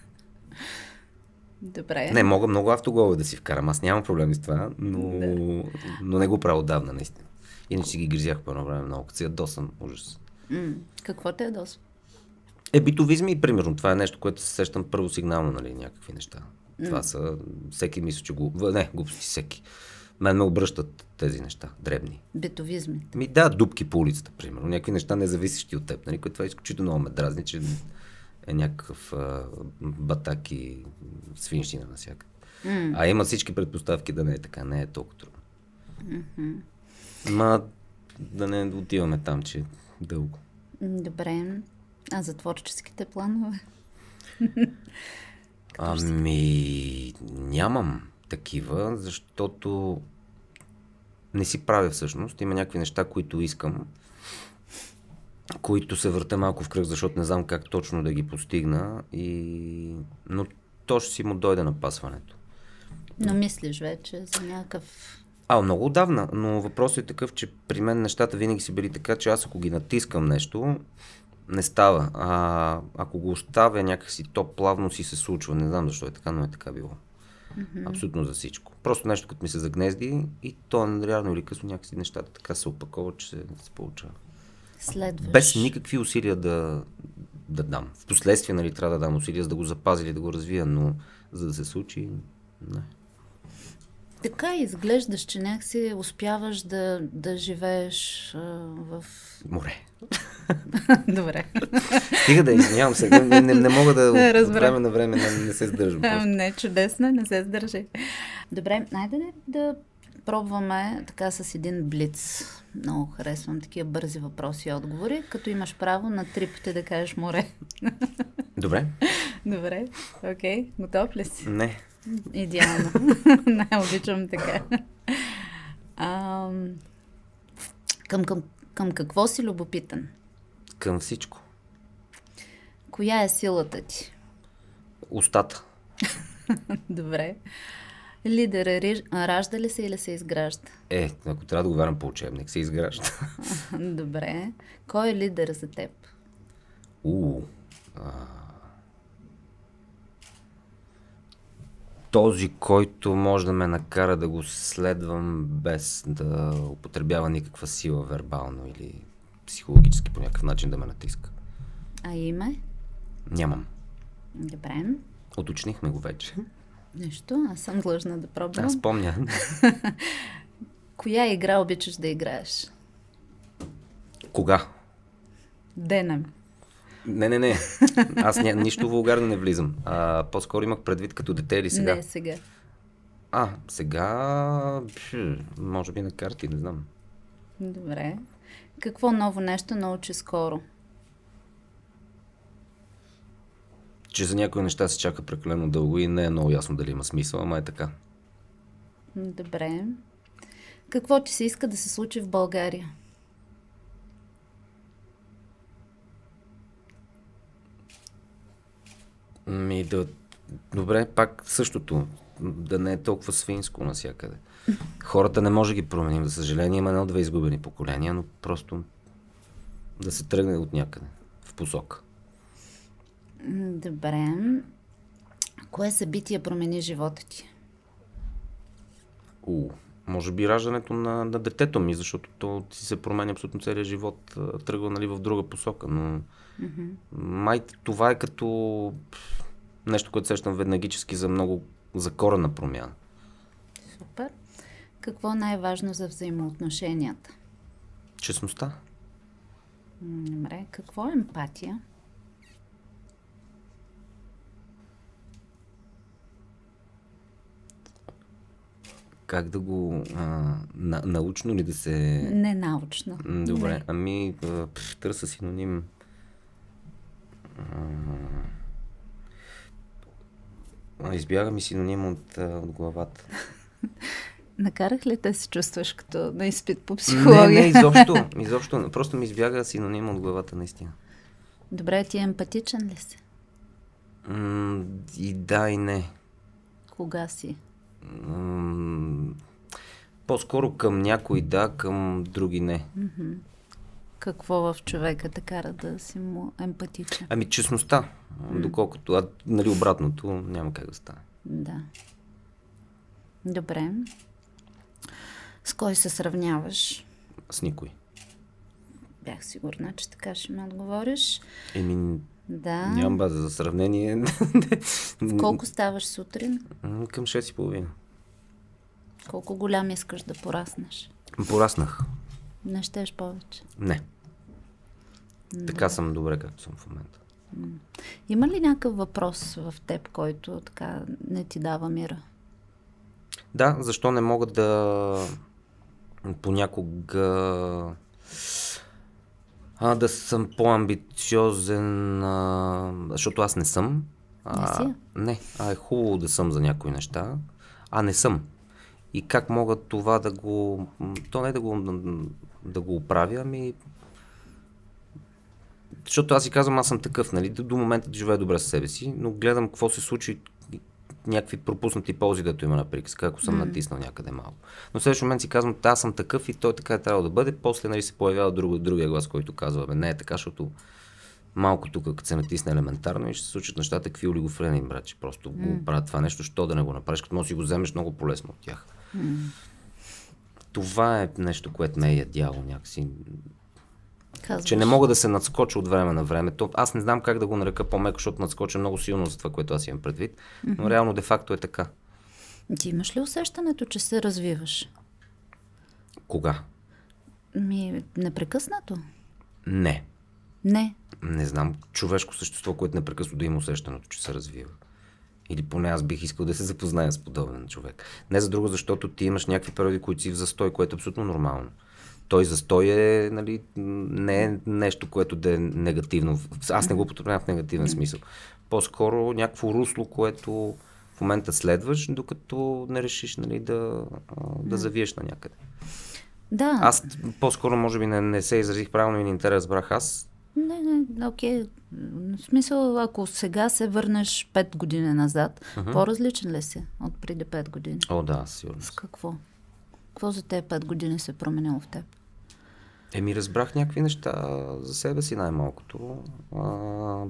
Добре. Не, мога много автоголове да си вкарам. Аз нямам проблеми с това, но, Да. но не го правя отдавна, наистина. Иначе си ги гризях по едно време много. Като си ядосам, ужас. М- какво те е досва? Е, битовизми, примерно. Това е нещо, което се сещам първосигнално, нали, някакви неща. Това са... Всеки мисля, че го... Не, глупости всеки. Мен ме обръщат тези неща, дребни. Битовизми. Ми да, дупки по улицата, примерно. Някакви неща независещи от теб, нали, което това изключително много ме дразни, че е някакъв а, батак и свинщина навсякъде. М. А има всички предпоставки да не е така, не е толкова трудно. Мгм. Ма да не отиваме там, че е дълго. Добре. А за творческите планове? Ами, нямам такива, защото не си правя всъщност. Има някакви неща, които искам, които се въртя малко в кръг, защото не знам как точно да ги постигна. И... Но то ще си му дойде напасването. Но мислиш вече за някакъв... А, много отдавна, но въпросът е такъв, че при мен нещата винаги си били така, че аз ако ги натискам нещо, не става. А ако го оставя някакси, то плавно си се случва. Не знам защо е така, но е така било. Mm-hmm. Абсолютно за всичко. Просто нещо, като ми се загнезди и то реално или късно някакси нещата така се опаковат, че се, се получава. Следваш. Без никакви усилия да, да дам. Впоследствие, нали, трябва да дам усилия, за да го запазя или да го развия, но за да се случи, не. Така изглеждаш, че някакси успяваш да, да живееш а, в... Море. Добре. Стига да извинявам се, не, не, не мога да от, Разбрах. от време на време не, не се сдържам. Просто. Не, чудесно, не се сдържи. Добре, айде да, да пробваме така с един блиц. Много харесвам такива бързи въпроси и отговори, като имаш право на три пъти да кажеш море. Добре? Добре, окей. Okay. Готов ли си? Не. Идеално. Не, обичам така. А, към, към, към какво си любопитен? Към всичко. Коя е силата ти? Устата. Добре. Лидера ри- ражда ли се или се изгражда? Е, ако трябва да говорим по учебник, се изгражда. Добре. Кой е лидер за теб? У. А... Този, който може да ме накара да го следвам без да употребява никаква сила вербално или психологически по някакъв начин да ме натиска. А име? Нямам. Добре. Уточнихме го вече. Нищо, аз съм длъжна да пробвам. Аз помня. Коя игра обичаш да играеш? Кога? Денем. Не, не, не. Аз ня, нищо вулгарно не влизам. А, по-скоро имах предвид като дете или сега? Не, сега. А, сега... Пш, може би на карти, не знам. Добре. Какво ново нещо научи скоро? Че за някои неща се чака прекалено дълго и не е много ясно дали има смисъл, ама е така. Добре. Какво ти се иска да се случи в България? Ми да... Добре, пак същото. Да не е толкова свинско навсякъде. Хората не може да ги променим. За съжаление има едно-две изгубени поколения, но просто да се тръгне от някъде в посока. Добре. Кое събитие промени живота ти? У, може би раждането на, на детето ми, защото то си се променя абсолютно целият живот, тръгва, нали, в друга посока, но mm-hmm. май това е като нещо, което сещам веднагически за много, за коренна промяна. Супер. Какво е най-важно за взаимоотношенията? Честността. Добре. Какво е емпатия? Как да го... А, на, научно ли да се... Не научно. Добре, Не. ами пър, търса синоним. А, избяга ми синоним от, от главата. Накарах ли те се чувстваш като на изпит по психология? Не, не, изобщо. изобщо. Просто ми избяга синоним от главата, наистина. Добре, ти емпатичен ли си? М- и да, и не. Кога си? М- по-скоро към някой да, към други не. Mm-hmm. Какво в човека те кара да си му емпатичен? Ами честността, mm. доколкото, а, нали, обратното няма как да стане. Да. Добре. С кой се сравняваш? С никой. Бях сигурна, че така ще ме отговориш. Еми, да. Нямам база за сравнение. В колко ставаш сутрин? Към шест и половина. Колко голям искаш да пораснеш? Пораснах. Не щеш повече? Не. Да. Така съм добре, както съм в момента. Има ли някакъв въпрос в теб, който така не ти дава мира? Да, защо не мога да понякога а, да съм по-амбициозен, а, защото аз не съм. А, не си? Не, а е хубаво да съм за някои неща, а не съм. И как мога това да го, то не да го, да го оправя, ами защото аз си казвам, аз съм такъв, нали, до, до момента да живея добре със себе си, но гледам какво се случи, някакви пропуснати ползи, дето има на приказка, ако съм mm. натиснал някъде малко. Но в следващия момент си казвам, аз съм такъв и той така е трябвало да бъде, после, нали, се появява друг, другия глас, който казва, бе, не е така, защото малко тук, като се натисне елементарно и ще се случат нещата, какви олигофрени, брат, просто mm. го правят това нещо, що да не го направиш, като може да си го вземеш много по-лесно от тях. Mm. Това е нещо, което ме е ядяло някакси. Казваш. Че не мога да се надскоча от време на време. То, аз не знам как да го нарека по-меко, защото надскоча много силно за това, което аз имам предвид. Но mm-hmm. реално де-факто е така. Ти имаш ли усещането, че се развиваш? Кога? Ми, непрекъснато? Не. Не? Не знам. Човешко същество, което непрекъснато да има усещането, че се развива. Или поне аз бих искал да се запозная с подобен човек. Не за друго, защото ти имаш някакви периоди, които си в застой, което е абсолютно нормално. Той застой е, нали, не е нещо, което да е негативно. Аз не го потребявам в негативен смисъл. По-скоро някакво русло, което в момента следваш, докато не решиш, нали, да, да завиеш на някъде. Да. Аз по-скоро, може би, не, не се изразих правилно и не те разбрах аз. Не, не, окей. В смисъл, ако сега се върнеш пет години назад, uh-huh. по-различен ли си от преди пет години? О, да, сигурно. С какво? Какво за тези пет години се е променило в теб? Еми, разбрах някакви неща за себе си най-малкото. А...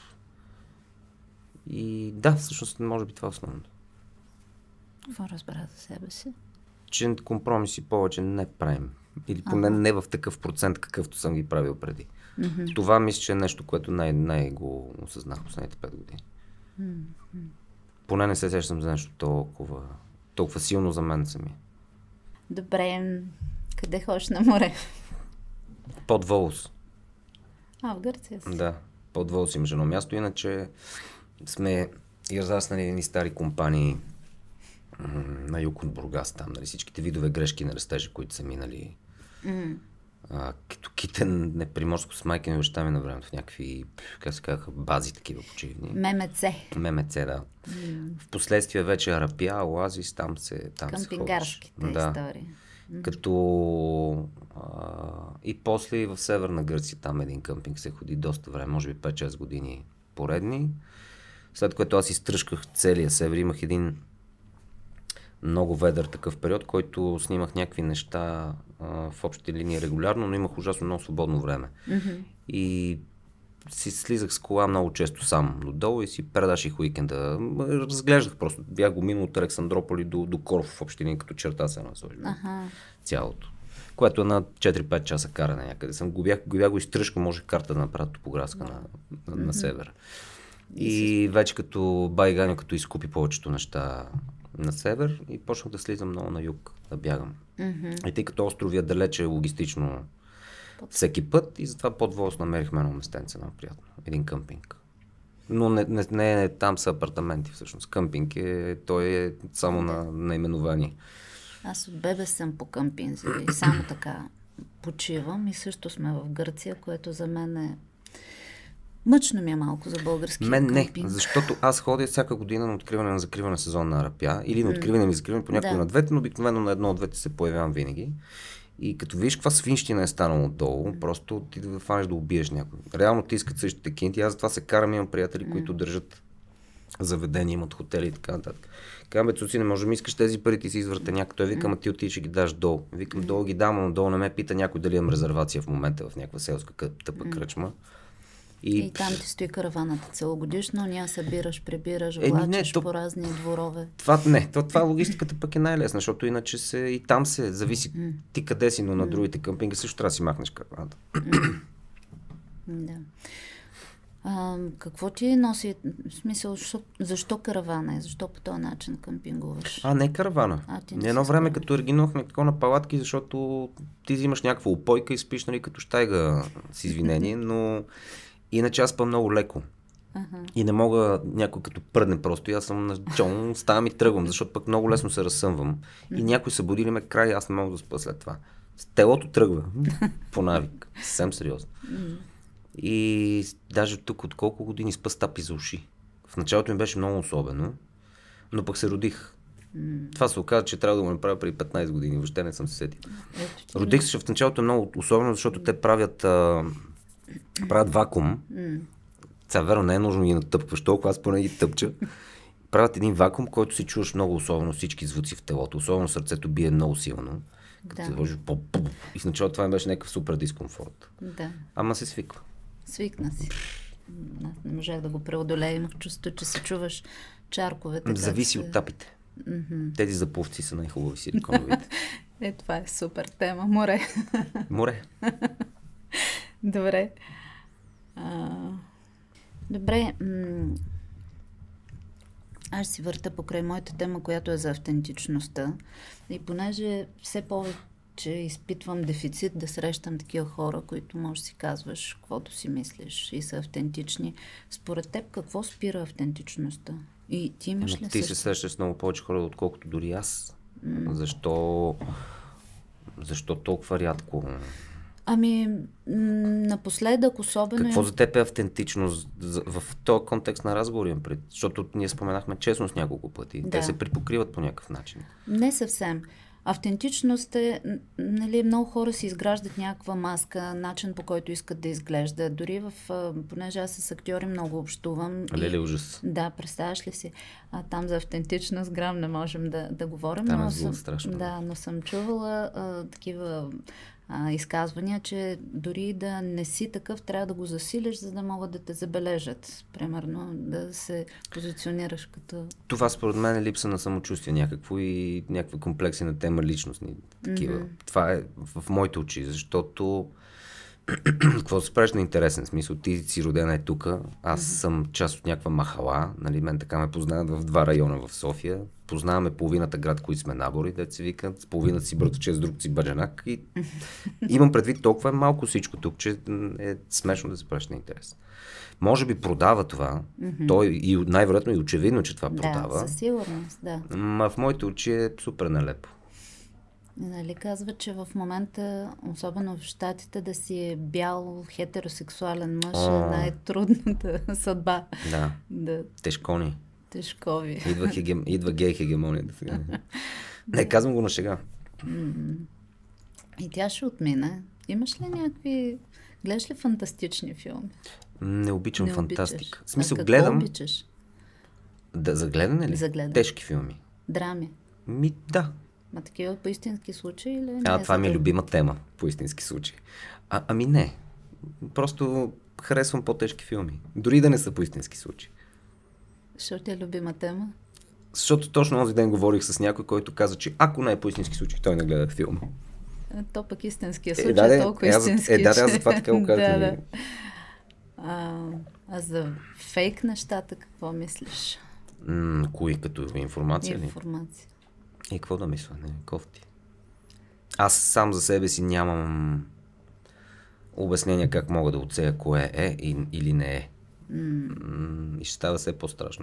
И да, всъщност, може би това е основното. Какво разбра за себе си? Че компромиси повече не правим. Или поне ага. не в такъв процент, какъвто съм ги правил преди. Mm-hmm. Това мисля, че е нещо, което най- най- го осъзнах последните пет години. Mm-hmm. Поне не се сещам за нещо толкова, толкова силно за мен самия. Добре, къде ходиш на море? Под Волос. А, в Гърция си? Да, под Волос имаше едно място, иначе сме израснали едни стари компании м- на юг от Бургас там, нали, всичките видове грешки на растежа, които са минали. Mm. А, като китен, не приморско с майки на баща ми на времето в някакви, как се казаха, бази такива почивни. Мемеце. Мемеце, да. Mm. Впоследствие вече Арапия, Оазис, там се там Къмпингарските се да. истории. Mm. Като а, и после и в Северна Гърция, там един къмпинг се ходи доста време, може би пет-шест години поредни. След което аз изтръжках целия север, имах един много ведър такъв период, който снимах някакви неща а, в общите линии регулярно, но имах ужасно много свободно време. Mm-hmm. И си слизах с кола много често сам додолу и си предаших уикенда. Разглеждах просто. Бях го минал от Александрополи до, до Корф в общи линии, като черта се насложи. Uh-huh. Цялото. Което е на четири-пет часа каране някъде. Съм го бях, го бях го изтръжка, може карта да направя топографска на, на, на, на севера. И вече като Байганя, като изкупи повечето неща на север и почнах да слизам много на юг, да бягам. Mm-hmm. И тъй като островия далече е логистично всеки път и затова под Волос намерихме едно местенце много приятно. Един къмпинг. Но не, не, не, не там са апартаменти всъщност. Къмпинг е, той е само на наименование. Аз от бебе съм по къмпинзи и само така почивам и също сме в Гърция, което за мен е Мъчно ми е малко за българския Мен не, къмпинг. защото аз ходя всяка година на откриване на закриване сезон на Арапя или на откриване и закриване понякога Да. на двете, но обикновено на едно от двете се появявам винаги. И като видиш каква свинщина е станало отдолу, просто ти да фанеш да убиеш някой. Реално ти искат същите кинти. Аз затова се карам, имам приятели, mm. които държат заведения, имат хотели и така нататък. Казвам, бе, цуци, не може да ми искаш тези пари, ти си извърта някой. Той викам, а ти отидеш и ги даш долу. Викам, долу ги дам, но долу не ме пита някой дали имам резервация в момента в някаква селска тъпа mm. кръчма. И... и там ти стои караваната целогодишно, ня събираш, прибираш, влачиш е, не, то... по разни дворове. Това не, това, това логистиката пък е най-лесна, защото иначе се, и там се зависи mm. ти къде си, но на другите къмпинги също трябва да си махнеш караваната. Mm. Да. А, какво ти носи, в смисъл, защо, защо каравана е? Защо по този начин къмпингуваш? А, не каравана. А, не едно време, като оригинохме тако на палатки, защото ти взимаш някаква упойка и спиш, нали, като щайга с извинение, но иначе аз спам много леко. Uh-huh. И не мога някой като пръдне просто и аз съм на чон, ставам и тръгвам, защото пък много лесно се разсъмвам. И някой събуди ли ме край, аз не мога да спа след това. Телото тръгва по навик. Съвсем сериозно. И даже тук от колко години спа с тапи за уши. В началото ми беше много особено, но пък се родих. Mm. Това се оказа, че трябва да го направя преди петнайсет години. Въобще не съм се сетил. Ето, родих се, че в началото е много особено, защото те правят, а, правят вакуум. Mm. Сега верно не е нужно ги натъпкваш толкова, аз поне ги тъпча. Правят един вакуум, който си чуваш много особено всички звуци в телото. Особено сърцето бие много силно. Като да. Се по и в началото това ми беше някакъв супер дискомфорт. Да. Ама се свиква. Свикна си. Не можах да го преодолея. Имах чувство, че се чуваш чарковете. Зависи се... от тапите. Mm-hmm. Тези за пловци са най-хубави силиконовите. Е, това е супер тема. Море. Море. Добре. А... Добре. М- Аз си върта покрай моята тема, която е за автентичността. И понеже все повече изпитвам дефицит да срещам такива хора, които може да си казваш каквото си мислиш и са автентични. Според теб какво спира автентичността? И ти имаш Ема, ли ти също? се срещаш с много повече хора, отколкото дори аз. Mm. Защо... Защо толкова рядко? Ами, напоследък особено... Какво за теб е автентичност в този контекст на разговори? Защото ние споменахме честност няколко пъти. Да. Те се припокриват по някакъв начин. Не съвсем. Автентичност е, нали, много хора си изграждат някаква маска, начин по който искат да изглеждат. Дори в, понеже аз с актьори много общувам. Леле, и, ужас. Да, представяш ли си? А, там за автентичност грам не можем да, да говорим. Там но е зло, съм, страшно. Да, но съм чувала а, такива а, изказвания, че дори да не си такъв, трябва да го засилиш, за да могат да те забележат. Примерно да се позиционираш като... Това според мен е липса на самочувствие някакво и някаква комплекси на тема личностни. Такива. Mm-hmm. Това е в, в моите очи, защото какво се правиш на интересен смисъл? Ти си родена е тук, аз mm-hmm. съм част от някаква махала, нали, мен така ме познават в два района в София. Познаваме половината град, които сме набори, дето се викат, с половината си братовче, с друг си баджанак и имам предвид толкова е малко всичко тук, че е смешно да се правиш на интерес. Може би продава това, mm-hmm. той и най-вероятно и очевидно, че това продава. Да, със сигурност, да. Ма в моите очи е супер нелепо. Нали, казва, че в момента, особено в Щатите, да си е бял хетеросексуален мъж О. е най-трудната съдба. Да, да. тежкони. Тежкови. Идва, хегем... Идва гей хегемонията сега. Не, казвам го на шега. Mm-hmm. И тя ще отмине. Имаш ли някакви... Гледаш ли фантастични филми? Не обичам Не фантастика. В смисъл, а гледам... обичаш? Да, за гледане ли? За гледане. Тежки филми. Драми? Ми, да. Ма такива по истински случаи или не? А, това ми е любима тема, по истински случаи. А, ами не. Просто харесвам по-тежки филми. Дори да не са по истински случаи. Защо ти е любима тема? Защото точно този ден говорих с някой, който каза, че ако не е по истински случай, той не гледа филма. А, то пък истинския случай е, да, е толкова е, истински. Е, да, да, за това така го казах. да, да. А, а за фейк нещата какво мислиш? М- кои като информация ли? Информация. И какво да мисля? Не, кофти. Аз сам за себе си нямам обяснение как мога да оцея кое е и, или не е. Mm. И ще става все по-страшно.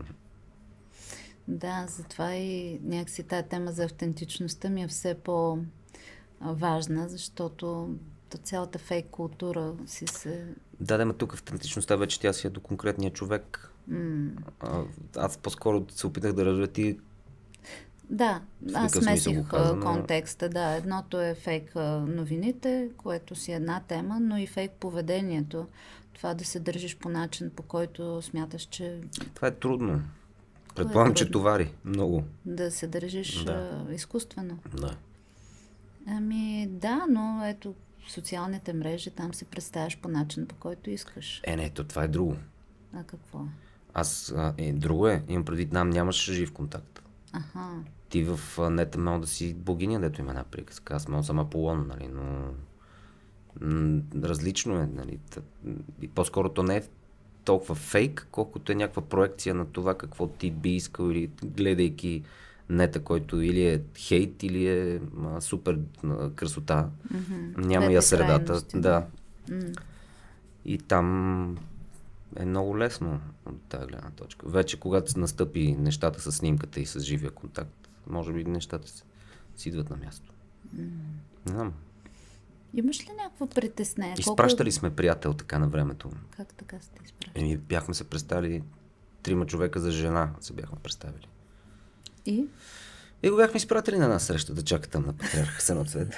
Да, затова и някакси тая тема за автентичността ми е все по-важна, защото То цялата фейк култура си се... Да, да, ма тук автентичността вече тя си е до конкретния човек. Mm. А, аз по-скоро се опитах да разбера ти. Да, аз смесих каза, но... контекста. Да, едното е фейк новините, което си една тема, но и фейк поведението. Това да се държиш по начин, по който смяташ, че... Това е трудно. Предполагам, е че товари много. Да се държиш да. а, изкуствено. Да. Ами да, но ето социалните мрежи, там се представяш по начин, по който искаш. Е, не, то това е друго. А какво? Аз, а, е, друго е. Имам предвид, нам нямаш жив контакт. Аха. Ти в а, нета мога да си богиня, дето има една приказка. Аз мога съм Аполон, нали, но м- различно е, нали. И по-скоро то не е толкова фейк, колкото е някаква проекция на това какво ти би искал, или гледайки нета, който или е хейт, или е а, супер а, красота. Mm-hmm. Няма я средата. Да. Mm. И там е много лесно от тази гледна точка. Вече когато настъпи нещата с снимката и с живия контакт, може би нещата си, си идват на място. Mm. Не знам. Имаш ли някакво притеснение? Изпращали Колко... сме приятел така на времето. Как така сте изпращали? Еми, бяхме се представили трима човека за жена се бяхме представили. И? И го бяхме изпратили на една среща да чака там на Патриарха Сеноцвет.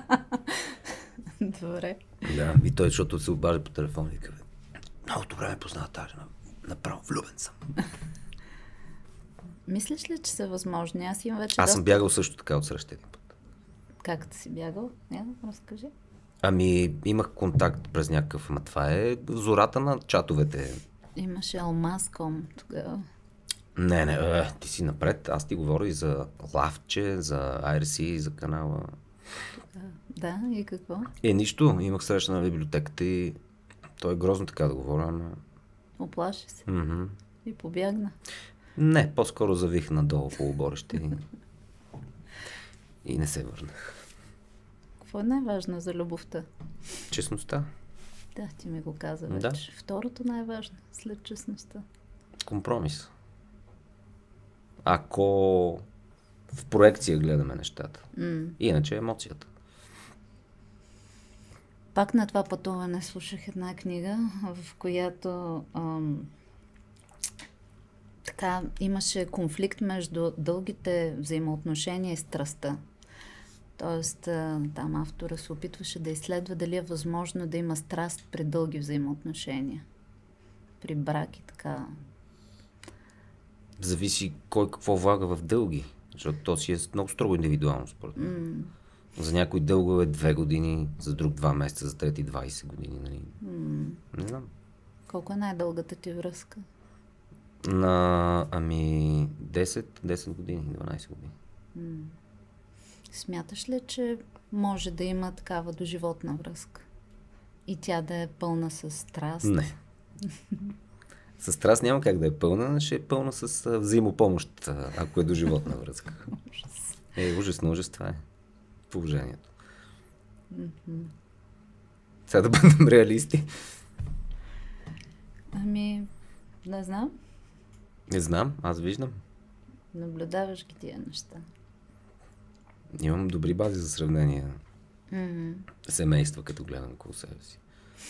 Добре. Да, и той, защото се обажда по телефона и казва: много добре ме познава тази жена. Направо влюбен съм. Мислиш ли, че са възможни? Аз имам вече... Аз доста... съм бягал също така от среща един път. Как да си бягал? Не, разкажи. Ами, имах контакт през някакъв... Ама това е зората на чатовете. Имаше Алмазком тогава. Не, не, е, ти си напред. Аз ти говоря и за Лавче, за Ай Ар Си, за канала. Да, и какво? Е, нищо. Имах среща на библиотеката и то е грозно така да говоря, ама... Оплаши се. Mm-hmm. И побягна. Не, по-скоро завих надолу по оборище и... и не се върнах. Какво е най-важно за любовта? Честността. Да, ти ми го каза вече. Да. Второто най-важно след честността. Компромис. Ако в проекция гледаме нещата. Mm. Иначе емоцията. Пак на това пътуване слушах една книга, в която ам, така имаше конфликт между дългите взаимоотношения и страстта. Тоест, а, там автора се опитваше да изследва дали е възможно да има страст при дълги взаимоотношения. При брак и така. Зависи кой какво влага в дълги, защото то си е много строго индивидуално според мен. Mm. За някой дълго е две години, за друг два месеца, за трети двайсет години. Нали? Mm. Не знам. Колко е най-дългата ти връзка? На, ами, десет, десет години, дванайсет години. Mm. Смяташ ли, че може да има такава доживотна връзка? И тя да е пълна с страст? Не. С страст няма как да е пълна, ще е пълна с а, взаимопомощ, а, ако е доживотна връзка. Е, ужасно, ужас, това е положението. Mm-hmm. Сега да бъдем реалисти. Ами, не знам. Не знам, аз виждам. Наблюдаваш ги тия неща. Имам добри бази за сравнение. Mm-hmm. Семейства, като гледам около себе си.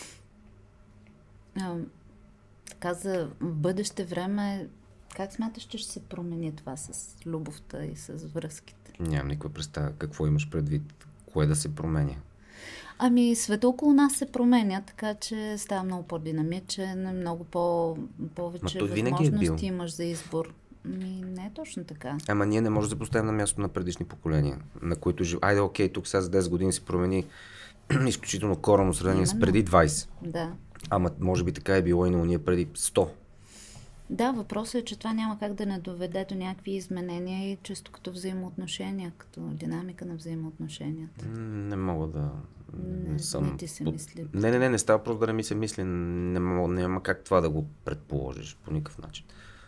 А, така за в бъдеще време, как смяташ, че ще се промени това с любовта и с връзките? Нямам никаква представа какво имаш предвид, кое да се променя. Ами, света около нас се променя, така че става много по-динамичен, много по- повече възможности е имаш за избор. Ми, не е точно така. Ама ние не можем да поставим на място на предишни поколения, на които жив... Айде, окей, тук сега за десет години се промени изключително коренно сравнение с преди двайсет. Да. Ама може би така е било и на уния преди сто. Да, въпросът е, че това няма как да не доведе до някакви изменения и често като взаимоотношения, като динамика на взаимоотношенията. Не мога да... Не, не съм... не ти се мисли. Не, не, не, не става просто да не ми се мисли. Не мога, няма как това да го предположиш по никакъв начин.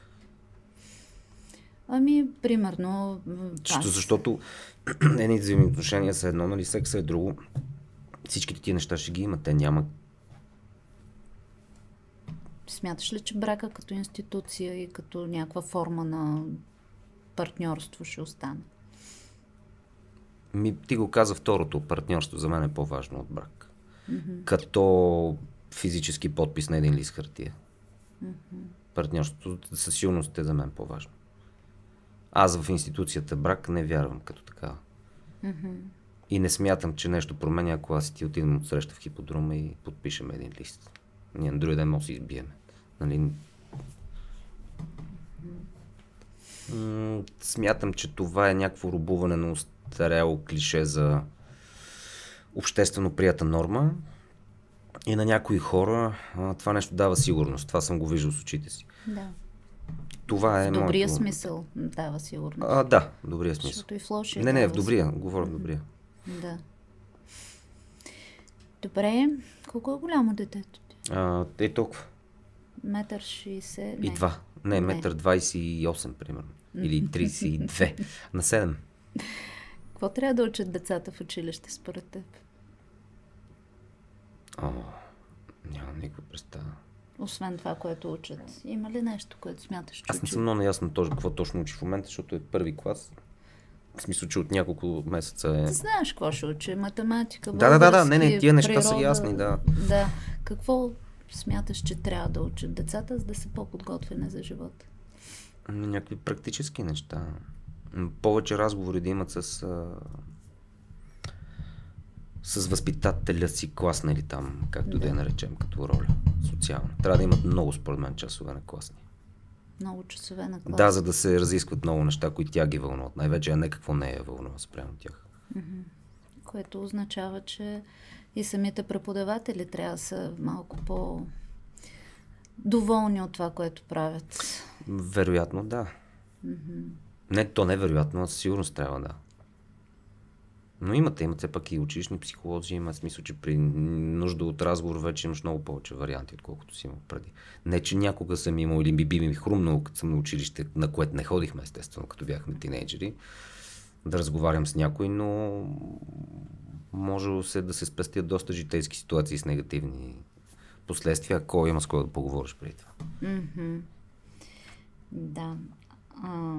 Ами, примерно... Защо, защото едни взаимоотношения са едно, нали, секса е друго. Всичките тия неща ще ги има, те няма. Смяташ ли, че брака като институция и като някаква форма на партньорство ще остане? Ми, ти го каза второто, партньорство за мен е по-важно от брак. Mm-hmm. като физически подпис на един лист хартия. Mm-hmm. Партньорството със сигурност е за мен по-важно. Аз в институцията брак не вярвам като такава. Mm-hmm. И не смятам, че нещо променя, ако аз и ти отидем от среща в хиподрома и подпишем един лист. Ние на другия ден може да се избиеме. Нали? М- смятам, че това е някакво рубуване на устаряло клише за обществено прията норма. И на някои хора а, това нещо дава сигурност. Това съм го виждал с очите си. Да. Това е в добрия моето... смисъл дава сигурност. А, да, в добрия смисъл. Защото и в лошия. Не, не, в добрия. Говоря в добрия. Да. Добре. Колко е голямо детето ти? А, е толкова. Метър шейсет? И два. Не, метър двайсет и осем, примерно. Или трийсет и две. На седем. Какво трябва да учат децата в училище според теб? О, нямам никаква представа. Освен това, което учат. Има ли нещо, което смяташ, че Аз не съм много наясно точно какво точно учи в момента, защото е първи клас. В смисъл, че от няколко месеца е... Ти знаеш какво ще учи? Математика, Да, да, да, да, не, не, тия неща природа, са ясни, да. Да. Какво смяташ, че трябва да учат децата, за да са по-подготвени за живота? Някакви практически неща. Повече разговори да имат с... А... с възпитателя си класна или там, както да, да я наречем като роля, социална. Трябва да имат много, според мен, часове на класни. Много часове на клас. Да, за да се разискват много неща, които тя ги вълнуват. Най-вече, а не какво не е вълнува спрямо тях. Mm-hmm. Което означава, че и самите преподаватели трябва да са малко по-доволни от това, което правят. Вероятно, да. Mm-hmm. Не, то не е вероятно, а със сигурност трябва, да. Но имате, имате пък и училищни психолози, има смисъл, че при нужда от разговор вече имаш много повече варианти, отколкото си имал преди. Не, че някога съм имал или би би ми хрумнал, като съм на училище, на което не ходихме, естествено, като бяхме тинейджери, да разговарям с някой, но може се да се спестят доста житейски ситуации с негативни последствия, ако има с кой да поговориш преди това. Mm-hmm. Да. А...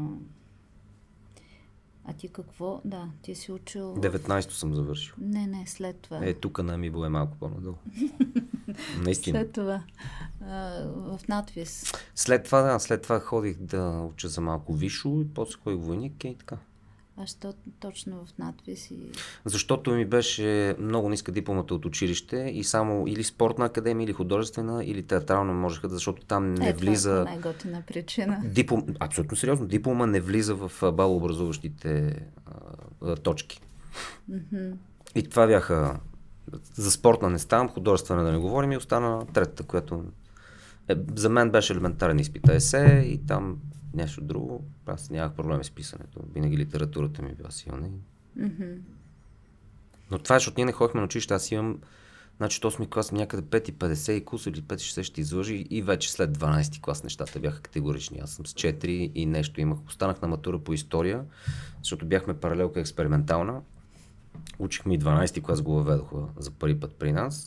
А ти какво? Да, ти си учил... деветнайсето съм завършил. Не, не, след това. Е, тук на Амибо е малко по-надолу. Наистина. След това. А, в надвис. След това, да, след това ходих да уча за малко висшо и после ходих войник и така. А що точно в надвис и... Защото ми беше много ниска дипломата от училище и само или спортна академия, или художествена, или театрална можеха, защото там не е, влиза... Това е най-готина причина. Диплом... Абсолютно сериозно. Диплома не влиза в балообразуващите а, точки. Mm-hmm. И това бяха... За спортна не ставам, художествена да не говорим и остана третата, която... Е, за мен беше елементарен изпит есе и там нещо друго. Аз нямах проблеми с писането. Винаги литературата ми била силна. Mm-hmm. Но това е, защото ние не ходихме на училище. Аз имам, значи, осми клас някъде пет и петдесет и курс или пет и шейсет ще излъжи и вече след дванайсети клас нещата бяха категорични. Аз съм с четири и нещо имах. Останах на матура по история, защото бяхме паралелка експериментална. Учихме и дванайсети клас го въведоха за първи път при нас.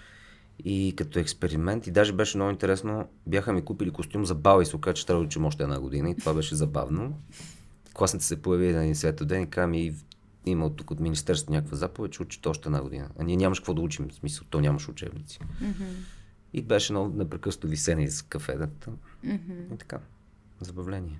И като експеримент, и даже беше много интересно, бяха ми купили костюм за бал и се оказа, че трябва да учим още една година и това беше забавно. Класните се появи един светъл ден и каза ми, има тук от министерството някаква заповед, че учите още една година. А ние нямаш какво да учим, в смисъл, то нямаш учебници. Mm-hmm. И беше много непрекъснато висене из кафедата. Mm-hmm. И така, забавление.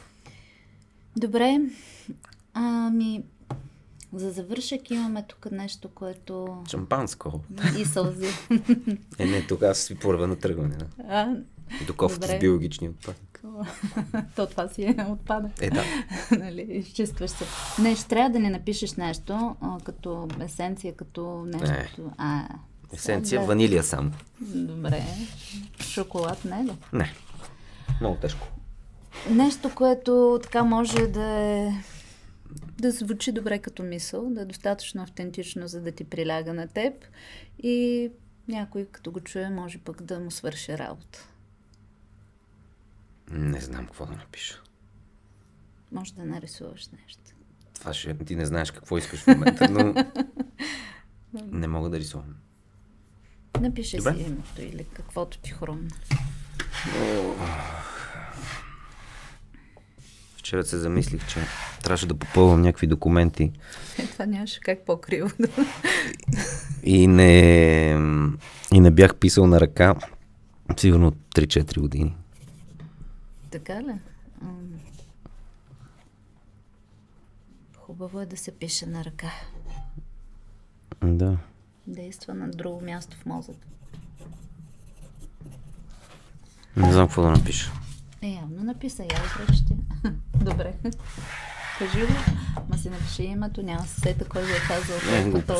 Добре, ами... За завършък имаме тук нещо, което... Шампанско. И сълзи. Е, не, тогава си порва на тръгване. Да. А, до кофата с биологични отпадък. То това си е отпадък. Е, да. Нали, изчистваш се. Не, ще трябва да ни напишеш нещо, а, като есенция, като нещо. Не. Като... А, есенция, да. ванилия само. Добре. Шоколад, не ли? Не. Много тежко. Нещо, което така може да е... да звучи добре като мисъл, да е достатъчно автентично, за да ти приляга на теб и някой като го чуе, може пък да му свърши работа. Не знам какво да напиша. Може да нарисуваш нещо. Това ще... Ти не знаеш какво искаш в момента, но не мога да рисувам. Напиши Добре? си името или каквото ти хрумне. Вчера се замислих, че трябваше да попълвам някакви документи. Е, това нямаше как по-криво да... И не, и не бях писал на ръка сигурно три-четири години. Така ли? Хубаво е да се пише на ръка. Да. Действа на друго място в мозъка. Не знам какво да напиша. Е, явно написа, я прочети. Добре. Кажи го. Ма си напиши името, няма се сета кой го е казал. Не,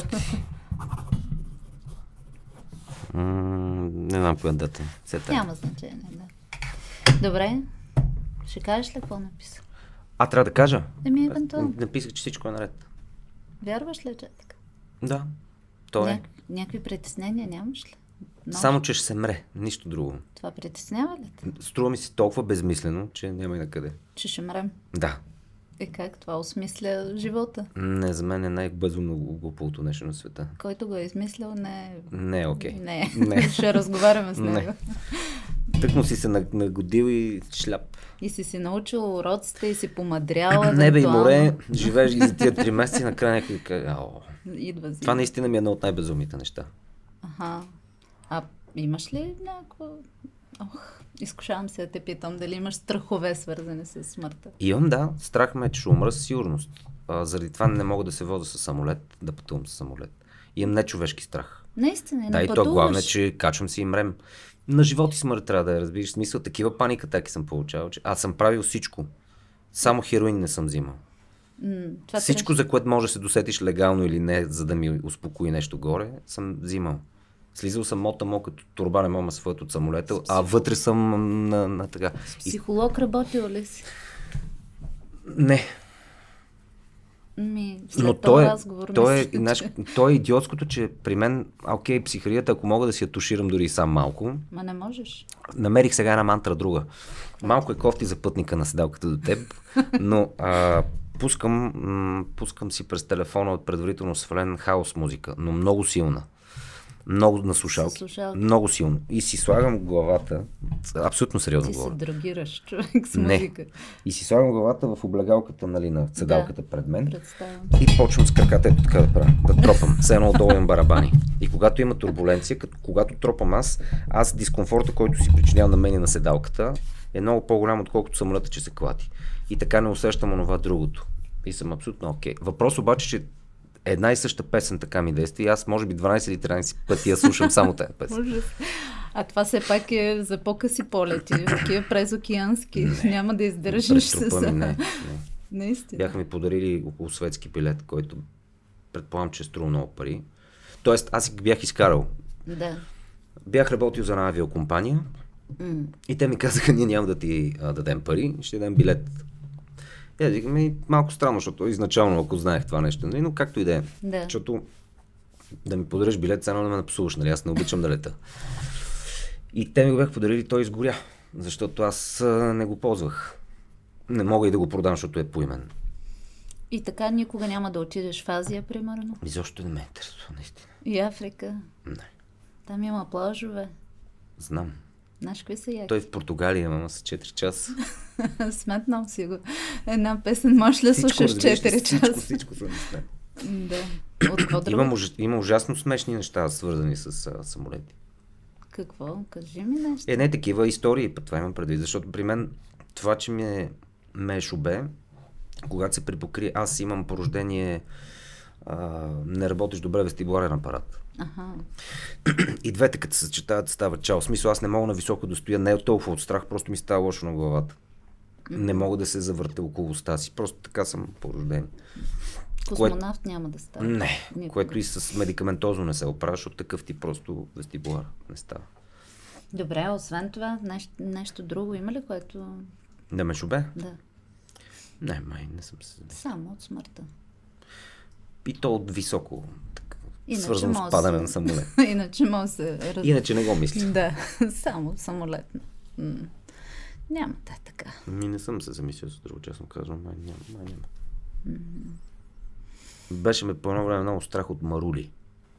не знам коя дата. Сета. Няма значение, да. Добре. Ще кажеш ли какво написа? А, трябва да кажа? Еми, евентуално. Написах, че всичко е наред. Вярваш ли, че е така? Да. То е. Ня... Някакви притеснения нямаш ли? Нощ? Само, че ще се мре. Нищо друго. Това притеснява ли те? Струва ми се толкова безмислено, че няма и на къде. Че ще мрем. Да. И как това осмисля живота? Не, за мен е най-безумно глупото нещо на света. Който го е измислил, не е... Не е окей. Okay. Не. Не. Ще разговаряме с него. Не. Тък му си се нагодил и шляп. И си си научил уроците и си помадряла. Небе и море, живееш и за тия три месеца и накрая някой каже, идва си. Това наистина ми е едно от най-безумните неща. Аха. А имаш ли някакво... Ох, изкушавам се да те питам, дали имаш страхове, свързани с смъртта? Имам, да. Страх ме, че ще умра със сигурност. А, заради това не мога да се возя с самолет, да пътувам с самолет. Имам нечовешки страх. Наистина, не Да, пътуваш. и то главно е, че качвам си и мрем. На живот и смърт трябва да я разбираш. В смисъл, такива паника атаки съм получавал, че аз съм правил всичко. Само хероин не съм взимал. М, това Всичко, за което може да се досетиш легално или не, за да ми успокои нещо горе, съм взимал. Слизал съм мота-мо като турба, не мога да се фът от самолета, а вътре съм на, на така. Психолог работил ли си? Не. Ми, след Но този то е, разговор, то, е, мисля, наш, че... то е идиотското, че при мен, окей, психарията, ако мога да си я туширам дори и сам малко. Ма не можеш. Намерих сега една мантра друга. Малко е кофти за пътника на седалката до теб, но а, пускам, м, пускам си през телефона от предварително свален хаос музика, но много силна. Много на слушалки. слушалки. Много силно. И си слагам главата, абсолютно сериозно Ти говоря. се драгираш, човек, с музика. Не. И си слагам главата в облегалката, нали, на седалката да, пред мен. Представям. И почвам с краката ето така да правя, да тропам. Все едно отдолу имам барабани. И когато има турбуленция, като, когато тропам аз, аз дискомфорта, който си причинявам на мен и на седалката, е много по-голям, отколкото самолета, че се клати. И така не усещам онова другото. И съм абсолютно окей. Okay. Въпрос обаче, че една и съща песен така ми действа и аз може би дванайсет или тринайсет пъти я слушам само тази песен. Ужас. А това все пак е за по-къси полети, такива през океански. Не, няма да издържиш с... Не, не. Наистина. Бяха ми подарили около светски билет, който предполагам, че е струва много пари. Тоест, аз ги бях изкарал. Да. Бях работил за една авиокомпания mm. и те ми казаха, ние няма да ти а, дадем пари, ще дадем билет. И аз викам, малко странно, защото изначално, ако знаех това нещо, нали? Но както и да е. Да. Защото да ми подариш билет, само да ме напсуваш, нали? Аз не обичам да лета. И те ми го бях подарили, той изгоря, защото аз а, не го ползвах. Не мога и да го продам, защото е поимен. И така никога няма да отидеш в Азия, примерно? И защо не ме интересува, наистина. И Африка? Не. Там има плажове. Знам. Знаеш какви са яки? Той в Португалия, мама, са четири часа. Сметнам си го. Една песен можеш ли слушаш четири часа? Всичко, всичко съм сметнал. Да. От какво друго? Има, има ужасно смешни неща, свързани с а, самолети. Какво? Кажи ми нещо. Е, не такива истории, това имам предвид, защото при мен това, че ми е, ме е шубе, когато се припокри, аз имам по рождение а, не работиш добре вестибуларен апарат. Аха. И двете като се съчетават става чао. В смисъл, аз не мога на високо да стоя, не е толкова от страх, просто ми става лошо на главата. Mm-hmm. Не мога да се завърта около уста си, просто така съм по рождение. Космонавт Кое... няма да става. Не, никога. Което и с медикаментозно не се оправя, защото такъв ти просто вестибулар не става. Добре, освен това, нещо, нещо друго има ли, което... Да ме шубе? Да. Не, май, не съм се... Само от смъртта. И то от високо, так, Иначе свързано с падане се... на самолет. Иначе може да се... Раз... Иначе не го мисля. Да, само самолет. М- няма да е така. Ми не съм се замислил с друго, честно казвам, май няма. Май няма. Mm-hmm. Беше ме по едно време много страх от марули.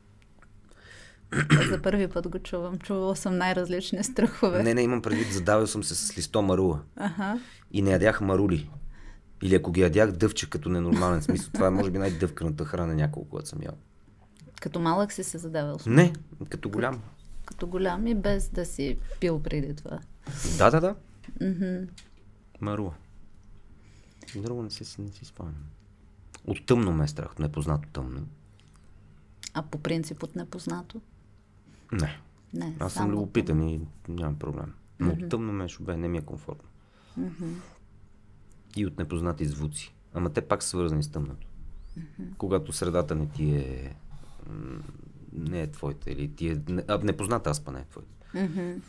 За първи път го чувам. Чувала съм най-различни страхове. Не, не, имам предвид, задавил съм се с листо марула. Ага. И не ядях марули. Или ако ги ядях, дъвче като ненормален смисъл. Това е може би най-дъвканата храна няколко, когато съм ял. Като малък си се задавал? Не, като голям. Като, като голям и без да си пил преди това. Да, да, да. Mm-hmm. Марула. Друго не си, не си спомням. От тъмно ме е страх, от непознато тъмно. А по принцип от непознато? Не. Не, Аз съм любопитен и нямам проблем. Но mm-hmm. от тъмно ме шубе, не ми е комфортно. Mm-hmm. И от непознати звуци. Ама те пак са свързани с тъмното. Mm-hmm. Когато средата не ти е... не е твоята, или ти е... А, непозната аспа не е твоята. Mm-hmm.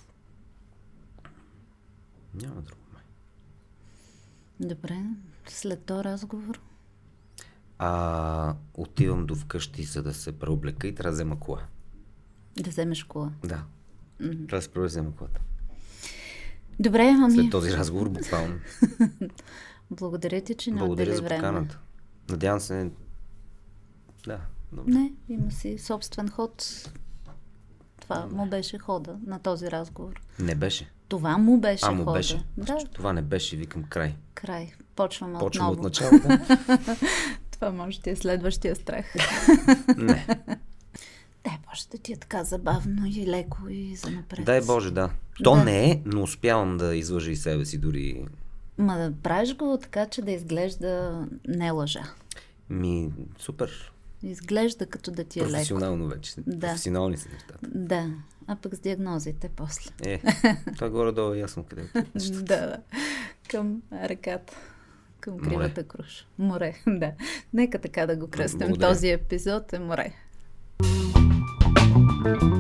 Няма друго май. Добре, след този разговор? А, отивам до вкъщи, за да се преоблека и трябва да взема кола. Да вземеш кола? Да. Mm-hmm. Трябва да се преоблека да взема колата. Добре, ами... След този разговор, буквално. Благодаря ти, че не Благодаря отдели за време. поканата. Надявам се... Да, добре. Не, има си собствен ход. Това му беше хода на този разговор. Не беше. Това му беше а, му хода. беше. Да. Това не беше, викам край. Край. Почваме, Почваме отново. от начало, да. Това може да е следващия страх. Не. Дай Боже да ти е така забавно и леко и занапред. Дай Боже, да. То да. не е, но успявам да излъжа и себе си дори. Ма да правиш го така, че да изглежда не лъжа. Ми, супер. Изглежда като да ти е леко. Професионално вече. Да. Професионални са нещата. Да. А пък с диагнозите после. Е, това горе-долу е ясно къде е. Да, да. Към реката. Към кривата круша. Море, да. Нека така да го кръстим. Благодаря. Този епизод е море.